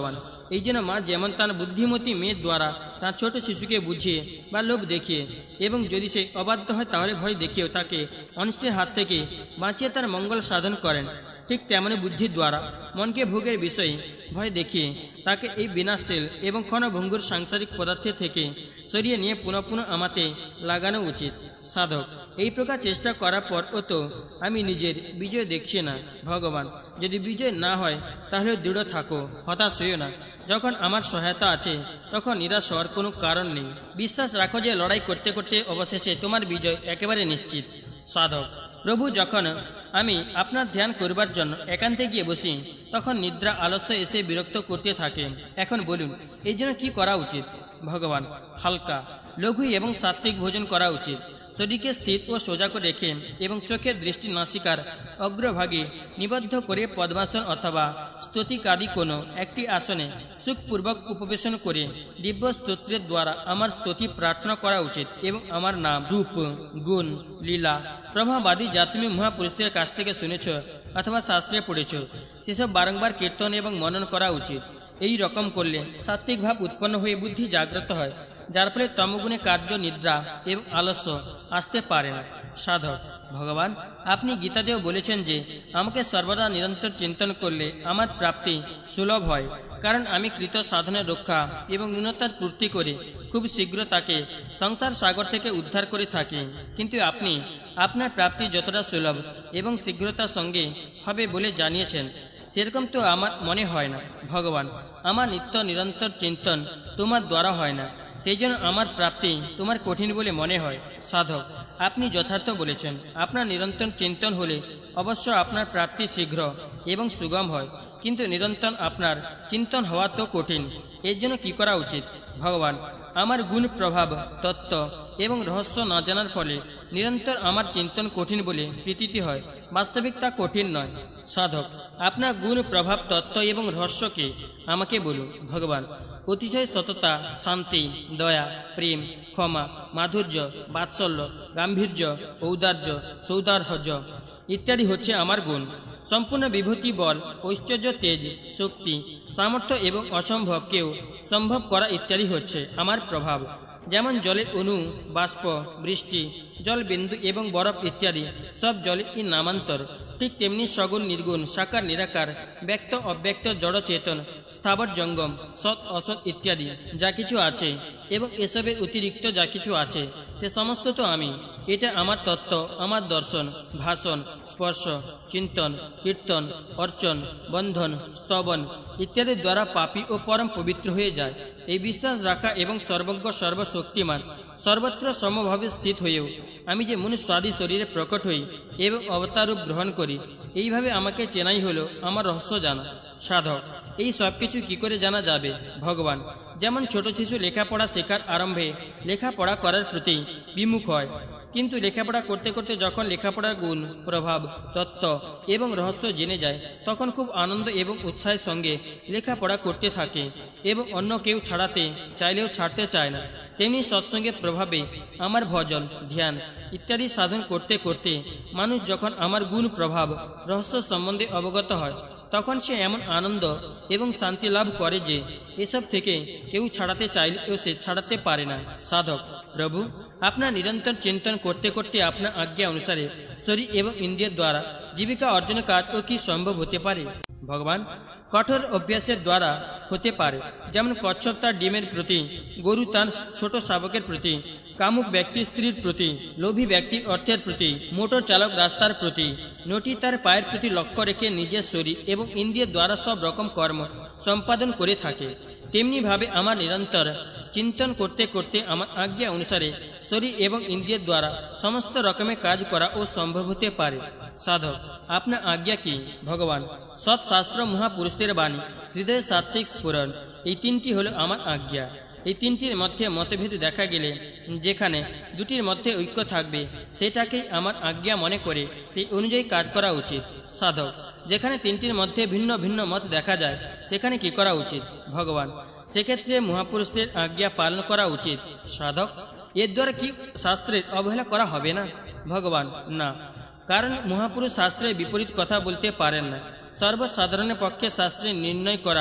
এই জন্য মা যেমন তার বুদ্ধিমতী মেয়ের দ্বারা তার ছোট শিশুকে বুঝিয়ে বা লোভ দেখিয়ে এবং যদি সে অবাধ্য হয় তাহলে ভয় দেখিয়েও তাকে অনিষ্টের হাত থেকে বাঁচিয়ে তার মঙ্গল সাধন করেন, ঠিক তেমনি বুদ্ধির দ্বারা মনকে ভোগের বিষয়ে ভয় দেখিয়ে তাকে এই বিনাশশীল এবং ক্ষণভঙ্গুর সাংসারিক পদার্থের থেকে সরিয়ে নিয়ে পুনঃ পুনঃ আমাতে লাগানো উচিত। সাধক, এই প্রকার চেষ্টা করার পরও তো আমি নিজের বিজয় দেখছি না। ভগবান, যদি বিজয় না হয় তাহলে দৃঢ় থাকো, হতাশ হইও না। যখন আমার সহায়তা আছে তখন নিরাশ হওয়ার কোনো কারণ নেই। বিশ্বাস রাখো যে লড়াই করতে করতে অবশেষে তোমার বিজয় একেবারে নিশ্চিত। সাধক, প্রভু, যখন আমি আপনার ধ্যান করবার জন্য একান্তে গিয়ে বসি তখন নিদ্রা আলস্য এসে বিরক্ত করতে থাকে। এখন বলুন, এই জন্য কি করা উচিত? ভগবান, হালকা, লঘু এবং সাত্ত্বিক ভোজন করা উচিত। শরীরকে স্থির ও সোজা করে রেখে এবং চোখের দৃষ্টি নাসিকার অগ্রভাগে নিবদ্ধ করে পদ্মাসন অথবা স্তুতিকাদি কোনো একটি আসনে সুখপূর্বক উপবেশন করে দিব্য স্তোত্রের দ্বারা আমার স্তুতি প্রার্থনা করা উচিত এবং আমার নাম, রূপ, গুণ, লীলা, প্রভাবাদি যা তুমি মহাপুরুষদের কাছ থেকে শুনেছ অথবা শাস্ত্রে পড়েছ সেসব বারংবার কীর্তন এবং মনন করা উচিত। এই রকম করলে সাত্ত্বিক ভাব উৎপন্ন হয়ে বুদ্ধি জাগ্রত হয়, যার ফলে তমগুণে কার্য, নিদ্রা এবং আলস্য আসতে পারে না। সাধক, ভগবান, আপনি গীতাতেও বলেছেন যে আমাকে সর্বদা নিরন্তর চিন্তন করলে আমার প্রাপ্তি সুলভ হয়, কারণ আমি কৃত সাধনের রক্ষা এবং ন্যূনতার পূর্তি করে খুব শীঘ্র তাকে সংসার সাগর থেকে উদ্ধার করে থাকি। কিন্তু আপনি আপনার প্রাপ্তি যতটা সুলভ এবং শীঘ্রতার সঙ্গে হবে বলে জানিয়েছেন, সেরকম তো আমার মনে হয় না। ভগবান, আমার নিত্য নিরন্তর চিন্তন তোমার দ্বারা হয় না, সেই জন্য আমার প্রাপ্তি তোমার কঠিন বলে মনে হয়। সাধক, আপনি যথার্থ বলেছেন। আপনার নিরন্তর চিন্তন হলে অবশ্য আপনার প্রাপ্তি শীঘ্র এবং সুগম হয়, কিন্তু নিরন্তর আপনার চিন্তন হওয়া তো কঠিন। এর জন্য কি করা উচিত? ভগবান, আমার গুণ, প্রভাব, তত্ত্ব এবং রহস্য না জানার ফলে নিরন্তর আমার চিন্তন কঠিন বলে প্রতীতি হয়, বাস্তবিক তা কঠিন নয়। সাধক, আপনার গুণ, প্রভাব, তত্ত্ব এবং রহস্যকে আমাকে বলুন। ভগবান, অতিশয় সততা, শান্তি, দয়া, প্রেম, ক্ষমা, মাধুর্য, বাৎসল্য, গাম্ভীর্য, ঔদার্য, সৌদার্য ইত্যাদি হচ্ছে আমার গুণ। সম্পূর্ণ বিভূতি, বল, ঐশ্বর্য, তেজ, শক্তি, সামর্থ্য এবং অসম্ভবকেও সম্ভব করা ইত্যাদি হচ্ছে আমার প্রভাব। যেমন জলের অণু, বাষ্প, বৃষ্টি, জল বিন্দু এবং বরফ ইত্যাদি সব জলের নামান্তর, ঠিক তেমনি সগুণ, নির্গুণ, সাকার, নিরাকার, ব্যক্ত, অব্যক্ত, জড়, চেতন, স্থাবর, জঙ্গম, সৎ, অসৎ ইত্যাদি যা কিছু আছে এবং এসবের অতিরিক্ত যা কিছু আছে সে সমস্ত তো আমি। এটা আমার তত্ত্ব, আমার দর্শন, ভাষণ, স্পর্শ, চিন্তন, কীর্তন, অর্চন, বন্ধন, স্তবন ইত্যাদির দ্বারা পাপী ও পরম পবিত্র হয়ে যায়। এই বিশ্বাস রাখা এবং সর্বজ্ঞ, সর্বশক্তিমান, সর্বত্র সমভাবে স্থিত হয়েও আমি যে মনুষ্যাদি শরীরে প্রকট হই এবং অবতারূপ গ্রহণ করি, এইভাবে আমাকে চেনাই হলো আমার রহস্য জানা। সাধক, এই সব কিছু কী করে জানা যাবে? ভগবান, যেমন ছোট শিশু লেখাপড়া শেখার আরম্ভে লেখাপড়া করার প্রতি বিমুখ হয়, কিন্তু লেখাপড়া করতে করতে যখন লেখাপড়ার গুণ, প্রভাব, তত্ত্ব এবং রহস্য জেনে যায় তখন খুব আনন্দ এবং উৎসাহের সঙ্গে লেখাপড়া করতে থাকে এবং অন্য কেউ ছাড়াতে চাইলেও ছাড়তে চায় না। তেমনি সৎসঙ্গের প্রভাবে আমার ভজন, ধ্যান ইত্যাদি সাধন করতে করতে মানুষ যখন আমার গুণ, প্রভাব, রহস্য সম্বন্ধে অবগত হয় তখন সে এমন আনন্দ এবং শান্তি লাভ করে যে এসব থেকে কেউ ছাড়াতে চাইলেও সে ছাড়াতে পারে না। সাধক, প্রভু, আপনার নিরন্তর চিন্তন করতে করতে আপনার আজ্ঞা অনুসারে শরীর এবং ইন্দ্রিয়ের দ্বারা জীবিকা অর্জনের কাজও কি সম্ভব হতে পারে? ভগবান, কঠোর অভ্যাসের দ্বারা হতে পারে। যেমন কচ্ছপ তার ডিমের প্রতি, গরু তার ছোট শাবকের প্রতি, কামুক ব্যক্তি স্ত্রীর প্রতি, লোভী ব্যক্তি অর্থের প্রতি, মোটর চালক রাস্তার প্রতি, নটি তার পায়ের প্রতি লক্ষ্য রেখে নিজের শরীর এবং ইন্দ্রিয়ের দ্বারা সব রকম কর্ম সম্পাদন করে থাকে, তেমনিভাবে আমার নিরন্তর চিন্তন করতে করতে আমার আজ্ঞা অনুসারে শরীর এবং ইন্দ্রিয়ের দ্বারা সমস্ত রকমের কাজ করা ও সম্ভব হতে পারে। সাধক, আপনার আজ্ঞা কি? ভগবান, সৎ শাস্ত্র, মহাপুরুষদের বাণী, হৃদয়, সাত্ত্বিক স্ফুরণ, এই তিনটি হলো আমার আজ্ঞা। এই তিনটির মধ্যে মতভেদ দেখা গেলে যেখানে দুটির মধ্যে ঐক্য থাকবে সেটাকেই আমার আজ্ঞা মনে করে সেই অনুযায়ী কাজ করা উচিত। সাধক, যেখানে তিনটির মধ্যে ভিন্ন ভিন্ন মত দেখা যায় সেখানে কি করা উচিত? ভগবান, সেক্ষেত্রে মহাপুরুষদের আজ্ঞা পালন করা উচিত। সাধক, এর দ্বারা কি শাস্ত্রের অবহেলা করা হবে না? ভগবান, না, কারণ মহাপুরুষ শাস্ত্রের বিপরীত কথা বলতে পারেন না। সর্বসাধারণের পক্ষে শাস্ত্রে নির্ণয় করা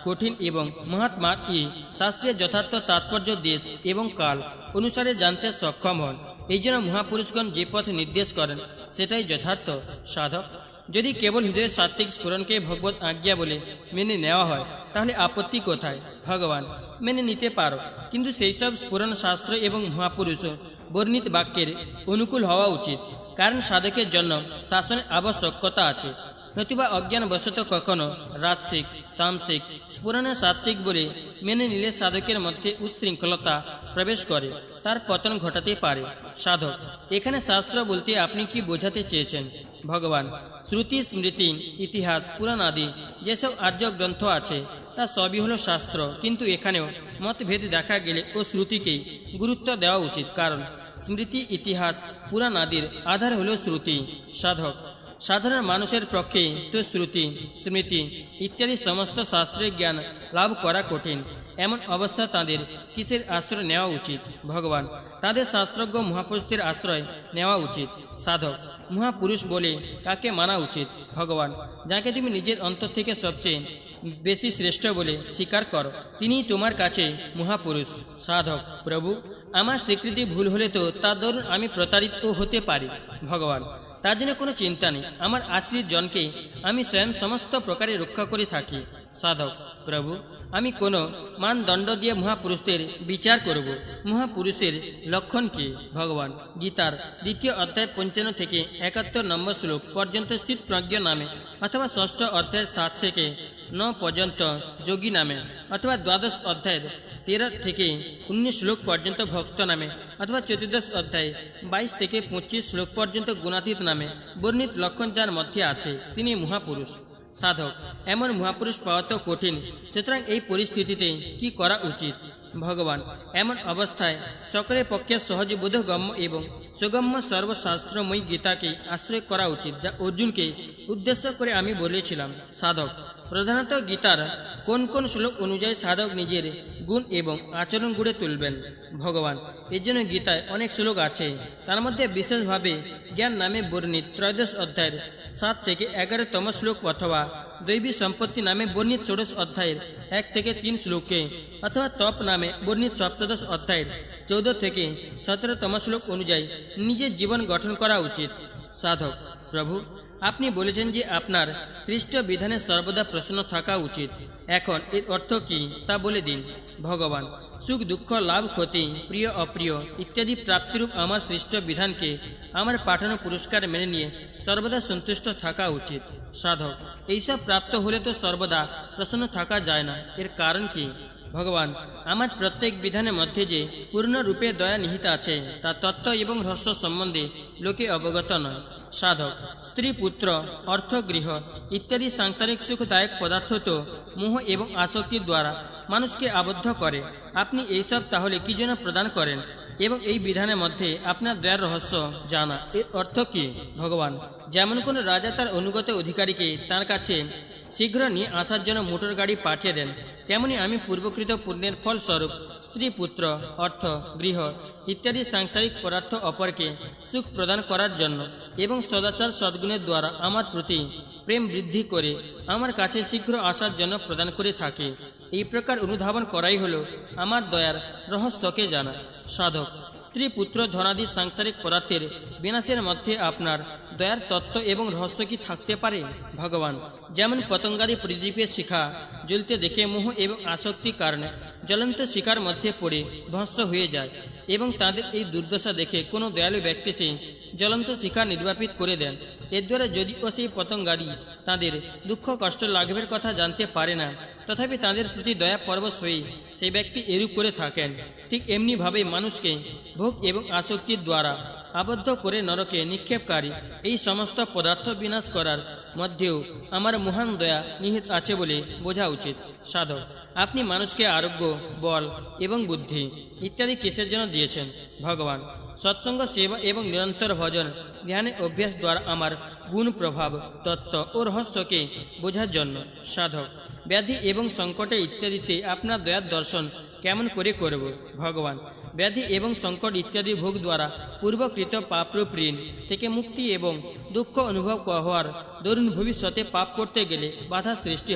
কঠিন এবং মহাত্মার শাস্ত্রের যথার্থ তাৎপর্য দেশ এবং কাল অনুসারে জানতে সক্ষম হন। এই জন্য মহাপুরুষগণ যে পথ নির্দেশ করেন সেটাই যথার্থ সাধক। যদি কেবল হৃদয়ের সাত্ত্বিক স্ফুরণকে ভগবত আজ্ঞা বলে মেনে নেওয়া হয় তাহলে আপত্তি কোথায়? ভগবান, মেনে নিতে পারো, কিন্তু সেই সব স্ফুরণ শাস্ত্র এবং মহাপুরুষ বর্ণিত বাক্যের অনুকূল হওয়া উচিত, কারণ সাধকের জন্য শাসনের আবশ্যকতা আছে। নতুবা অজ্ঞানবশত কখনো রাজসিক তামসিক স্ফুরণে সাত্ত্বিক বলে মেনে নিলে সাধকের মধ্যে উচ্ছৃঙ্খলতা প্রবেশ করে, তার পতন ঘটাতে পারে। সাধক, এখানে শাস্ত্র বলতে আপনি কি বোঝাতে চেয়েছেন? ভগবান, শ্রুতি স্মৃতি ইতিহাস পুরাণ আদি যেসব আর্য গ্রন্থ আছে তা সবই হলো শাস্ত্র, কিন্তু এখানেও মতভেদ দেখা গেলে ও শ্রুতিকেই গুরুত্ব দেওয়া উচিত, কারণ স্মৃতি ইতিহাস পুরাণ আদির আধার হলো শ্রুতি। সাধক, সাধারণ মানুষের পক্ষে তো শ্রুতি স্মৃতি ইত্যাদি সমস্ত শাস্ত্রের জ্ঞান লাভ করা কঠিন। এমন অবস্থা তাদের কিসের আশ্রয় নেওয়া উচিত? ভগবান, তাদের শাস্ত্রজ্ঞ মহাপুরুষদের আশ্রয় নেওয়া উচিত। সাধক, মহাপুরুষ বলে কাকে মানা উচিত? ভগবান, যাকে তুমি নিজের অন্তর থেকে সবচেয়ে বেশি শ্রেষ্ঠ বলে স্বীকার করো, তিনিই তোমার কাছে মহাপুরুষ। সাধক, প্রভু, আমার স্বীকৃতি ভুল হলে তো তার দরুন আমি প্রতারিত হতে পারি। ভগবান, তার জন্য কোনো চিন্তা নেই, আমার আশ্রিত জনকে আমি স্বয়ং সমস্ত প্রকারে রক্ষা করে থাকি। সাধক, প্রভু, আমি কোনো মানদণ্ড দিয়ে মহাপুরুষদের বিচার করব? মহাপুরুষের লক্ষণ কি? ভগবান, গীতার 2য় অধ্যায় 55 থেকে 71 নম্বর শ্লোক পর্যন্ত স্থিত প্রজ্ঞ নামে, অথবা 6ষ্ঠ অধ্যায় 7 থেকে 9 পর্যন্ত যোগী নামে, অথবা 12শ অধ্যায়ের 13 থেকে 19 শ্লোক পর্যন্ত ভক্ত নামে, অথবা 14শ অধ্যায় 22 থেকে 25 শ্লোক পর্যন্ত গুণাতীত নামে বর্ণিত লক্ষণ যার মধ্যে আছে তিনি মহাপুরুষ। সাধক, এমন মহাপুরুষ পাওয়া তো কঠিন, সুতরাং এই পরিস্থিতিতে কি করা উচিত? ভগবান, এমন অবস্থায় সকলের পক্ষে সহজ বোধগম্য এবং সুগম্য সর্বশাস্ত্রময়ী গীতাকে আশ্রয় করা উচিত, যা অর্জুনকে উদ্দেশ্য করে আমি বলেছিলাম। সাধক, প্রধানত গীতার কোন কোন শ্লোক অনুযায়ী সাধক নিজের গুণ এবং আচরণ গড়ে তুলবেন? ভগবান, এর জন্য গীতায় অনেক শ্লোক আছে, তার মধ্যে বিশেষভাবে জ্ঞান নামে বর্ণিত 13শ অধ্যায়ের 7 থেকে 11তম শ্লোক, অথবা দৈবী সম্পত্তি নামে বর্ণিত 16শ অধ্যায়ের 1 থেকে 3 শ্লোকে, অথবা তপ নামে বর্ণিত 17শ অধ্যায়ের 14 থেকে 17তম শ্লোক অনুযায়ী নিজের জীবন গঠন করা উচিত। সাধক, প্রভু, আপনি বলেছেন যে আপনার সৃষ্ট বিধানে সর্বদা প্রসন্ন থাকা উচিত। এখন এর অর্থ কি তা বলে দিন। ভগবান, সুখ দুঃখ লাভ ক্ষতি প্রিয় অপ্রিয় ইত্যাদি প্রাপ্তিরূপ আমার সৃষ্ট বিধানকে আমার পাঠানো পুরস্কার মেনে নিয়ে সর্বদা সন্তুষ্ট থাকা উচিত। সাধক, এইসব প্রাপ্ত হলে তো সর্বদা প্রসন্ন থাকা যায় না, এর কারণ কি? ভগবান, আমার প্রত্যেক বিধানের মধ্যে যে পূর্ণরূপে দয়া নিহিত আছে তা তত্ত্ব এবং রহস্য সম্বন্ধে লোকে অবগত নয়। সাধক, স্ত্রী পুত্র অর্থ গৃহ ইত্যাদি সাংসারিক সুখদায়ক পদার্থ তো মোহ এবং আসক্তির দ্বারা মানুষকে আবদ্ধ করে। আপনি এইসব তাহলে কি জন্য প্রদান করেন এবং এই বিধানের মধ্যে আপনার দয়ার রহস্য জানা, এর অর্থ কি? ভগবান, যেমন কোন রাজা তার অনুগত অধিকারীকে তার কাছে শীঘ্র নিয়ে আসার জন্য মোটর গাড়ি পাঠিয়ে দেন, তেমনি আমি পূর্বকৃত পুণ্যের ফলস্বরূপ স্ত্রী পুত্র অর্থ গৃহ ইত্যাদি সাংসারিক পদার্থ অপরকে সুখ প্রদান করার জন্য এবং সদাচার সদ্গুণের দ্বারা আমার প্রতি প্রেম বৃদ্ধি করে আমার কাছে শীঘ্র আসার জন্য প্রদান করে থাকি। এই প্রকার অনুধাবন করাই হলো আমার দয়ার রহস্যকে জানা। সাধক, স্ত্রী পুত্র ধনাদি সাংসারিক পদার্থের বিনাশের মধ্যে আপনার দয়ার তত্ত্ব এবং রহস্য কি থাকতে পারে? ভগবান, যেমন পতঙ্গাদি প্রদীপের শিখা জ্বলতে দেখে মোহ এবং আসক্তির কারণে জ্বলন্ত শিখার মধ্যে পড়ে ধ্বংস হয়ে যায় এবং তাদের এই দুর্দশা দেখে কোনো দয়ালু ব্যক্তি সেই জ্বলন্ত শিখা নির্বাপিত করে দেন। এর দ্বারা যদিও সেই পতঙ্গাদি তাদের দুঃখ কষ্ট লাঘবের কথা জানতে পারে না, তথাপি তাদের প্রতি দয়া পরবশ হয়ে সেই ব্যক্তি এরূপ করে থাকেন। ঠিক এমনিভাবে মানুষকে ভোগ এবং আসক্তির দ্বারা আবদ্ধ করে নরকে নিক্ষেপকারী এই সমস্ত পদার্থ বিনাশ করার মধ্যেও আমার মহান দয়া নিহিত আছে বলে বোঝা উচিত। সাধক, আপনি মানুষকে আরোগ্য বল এবং বুদ্ধি ইত্যাদি কিসের জন্য দিয়েছেন? ভগবান, সৎসঙ্গ সেবা এবং নিরন্তর ভজন ধ্যানের অভ্যাস দ্বারা আমার গুণ প্রভাব তত্ত্ব ও রহস্যকে বোঝার জন্য। সাধক, ব্যাধি এবং সংকটে ইত্যাদিতে আপনার দয়ার দর্শন কেমন করে করব? ভগবান, ব্যাধি এবং সংকট ইত্যাদি ভোগ দ্বারা পূর্বকৃত পাপরূপ ঋণ থেকে মুক্তি এবং দুঃখ অনুভব হওয়ার দরুন ভবিষ্যতে পাপ করতে গেলে বাধা সৃষ্টি হয়।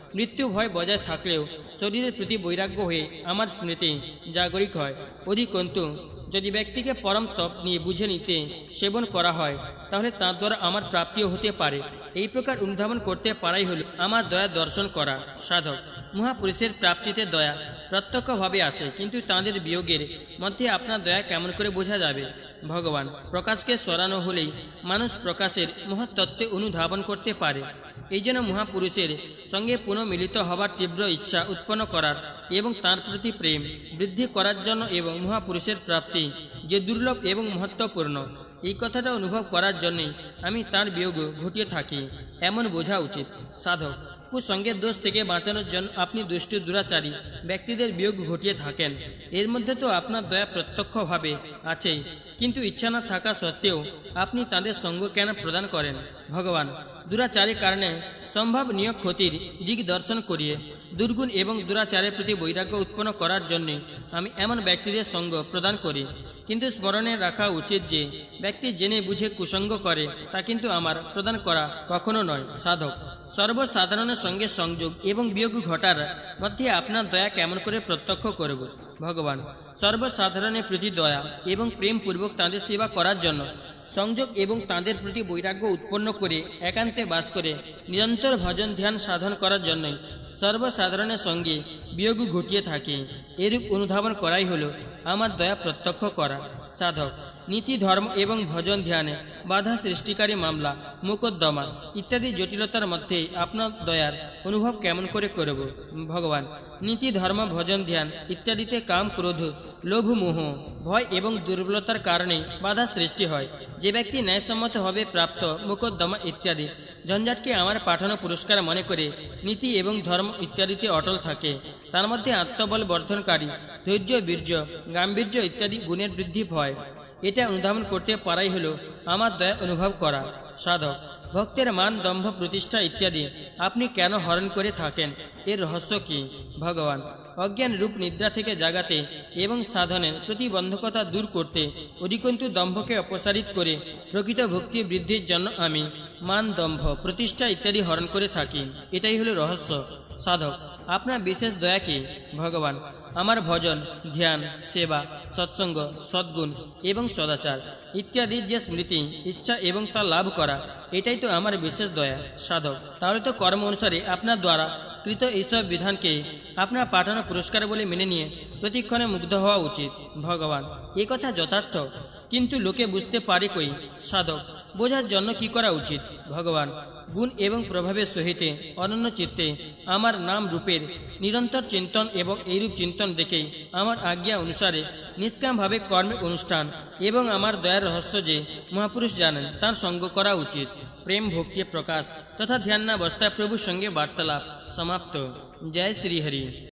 মৃত্যু ভয় বজায় থাকলেও শরীরের প্রতি বৈরাগ্য হয়ে আমার স্মৃতি জাগরিক হয়। অধিকন্তু যদি ব্যক্তিকে পরম তপ নিয়ে বুঝে নিতে সেবন করা হয় তাহলে তার দ্বারা আমার প্রাপ্তিও হতে পারে। এই প্রকার অনুধাবন করতে পারাই হল আমার দয়া দর্শন করা। সাধক মহাপুরুষের প্রাপ্তিতে দয়া প্রত্যক্ষভাবে আছে, কিন্তু তাঁদের বিয়োগের মধ্যে আপনার দয়া কেমন করে বোঝা যাবে? ভগবান প্রকাশকে সরানো হলেই মানুষ প্রকাশের মহত্তত্ত্বে অনুধাবন করতে পারে। এই জন্য মহাপুরুষের সঙ্গে পুনঃমিলিত হবার তীব্র ইচ্ছা উৎপন্ন করার এবং তাঁর প্রতি প্রেম বৃদ্ধি করার জন্য এবং মহাপুরুষের প্রাপ্তি যে দুর্লভ এবং মহত্বপূর্ণ এই কথাটা অনুভব করার জন্যই আমি তাঁর বিয়োগ ঘটিয়ে থাকি, এমন বোঝা উচিত। সাধক কুসঙ্গের দোষ থেকে বাঁচানোর জন্য আপনি দুষ্ট দুরাচারী ব্যক্তিদের বিয়োগ ঘটিয়ে থাকেন। এর মধ্যে তো আপনার দয়া প্রত্যক্ষভাবে আছেই, কিন্তু ইচ্ছা না থাকা সত্ত্বেও আপনি তাদের সঙ্গ কেন প্রদান করেন? ভগবান দুরাচারের কারণে সম্ভাবনীয় ক্ষতির দিক দর্শন করিয়ে দুর্গুণ এবং দুরাচারের প্রতি বৈরাগ্য উৎপন্ন করার জন্যে আমি এমন ব্যক্তিদের সঙ্গ প্রদান করি। কিন্তু স্মরণে রাখা উচিত যে ব্যক্তি জেনে বুঝে কুসঙ্গ করে তা কিন্তু আমার প্রদান করা কখনো নয়। সাধক সর্বসাধারণের সঙ্গে সংযোগ এবং বিয়োগ ঘটার মধ্যে আপনার দয়া কেমন করে প্রত্যক্ষ করব? ভগবান সর্বসাধারণের প্রতি দয়া এবং প্রেমপূর্বক তাঁদের সেবা করার জন্য সংযোগ এবং তাঁদের প্রতি বৈরাগ্য উৎপন্ন করে একান্তে বাস করে নিরন্তর ভজন ধ্যান সাধন করার জন্যই সর্বসাধারণের সঙ্গে বিয়োগ ঘটিয়ে থাকি। এরূপ অনুধাবন করাই হলো আমার দয়া প্রত্যক্ষ করা। সাধক নীতি ধর্ম এবং ভজন ধ্যানে বাধা সৃষ্টিকারী মামলা মোকদ্দমা ইত্যাদি জটিলতার মধ্যে আপনার দয়ার অনুভব কেমন করে করব? ভগবান নীতি ধর্ম ভজন ধ্যান ইত্যাদিতে কাম ক্রোধ লোভ মোহ ভয় এবং দুর্বলতার কারণে বাধা সৃষ্টি হয়। যে ব্যক্তি ন্যায়সম্মতভাবে প্রাপ্ত মোকদ্দমা ইত্যাদি ঝঞ্ঝাটকে আমার পাঠানো পুরস্কার মনে করে নীতি এবং ধর্ম ইত্যাদিতে অটল থাকে, তার মধ্যে আত্মবল বর্ধনকারী ধৈর্য বীর্য গাম্ভীর্য ইত্যাদি গুণের বৃদ্ধি হয়। এটা অনুধাবন করতে পারাই হলো আমার দয়া অনুভব করা। সাধক ভক্তের মান দম্ভ প্রতিষ্ঠা ইত্যাদি আপনি কেন হরণ করে থাকেন? এর রহস্য কি? ভগবান অজ্ঞান রূপ নিদ্রা থেকে জাগাতে এবং সাধনের প্রতিবন্ধকতা দূর করতে অধিকন্তু দম্ভকে অপসারিত করে প্রকৃত ভক্তি বৃদ্ধির জন্য আমি মান দম্ভ প্রতিষ্ঠা ইত্যাদি হরণ করে থাকি। এটাই হলো রহস্য। সাধক আপনার বিশেষ দয়া কি? ভগবান আমার ভজন ধ্যান সেবা সৎসঙ্গ সদ্গুণ এবং সদাচার ইত্যাদির যে স্মৃতি ইচ্ছা এবং তা লাভ করা, এটাই তো আমার বিশেষ দয়া। সাধক তাহলে তো কর্ম অনুসারে আপনার দ্বারা কৃত এইসব বিধানকে আপনার পাঠানো পুরস্কার বলে মেনে নিয়ে প্রতিক্ষণে মুগ্ধ হওয়া উচিত। ভগবান এ কথা যথার্থ, কিন্তু লোকে বুঝতে পারে কই? সাধক বোঝার জন্য কি করা উচিত? ভগবান গুণ এবং প্রভাবের সহিতে অনন্য চিত্তে আমার নাম রূপের নিরন্তর চিন্তন এবং এইরূপ চিন্তন দেখেই আমার আজ্ঞা অনুসারে নিষ্কামভাবে কর্মের অনুষ্ঠান এবং আমার দয়ার রহস্য যে মহাপুরুষ জানেন তার সঙ্গ করা উচিত। প্রেম ভক্তি প্রকাশ তথা ধ্যানাবস্থায় প্রভুর সঙ্গে বার্তালাপ সমাপ্ত। জয় শ্রী হরি।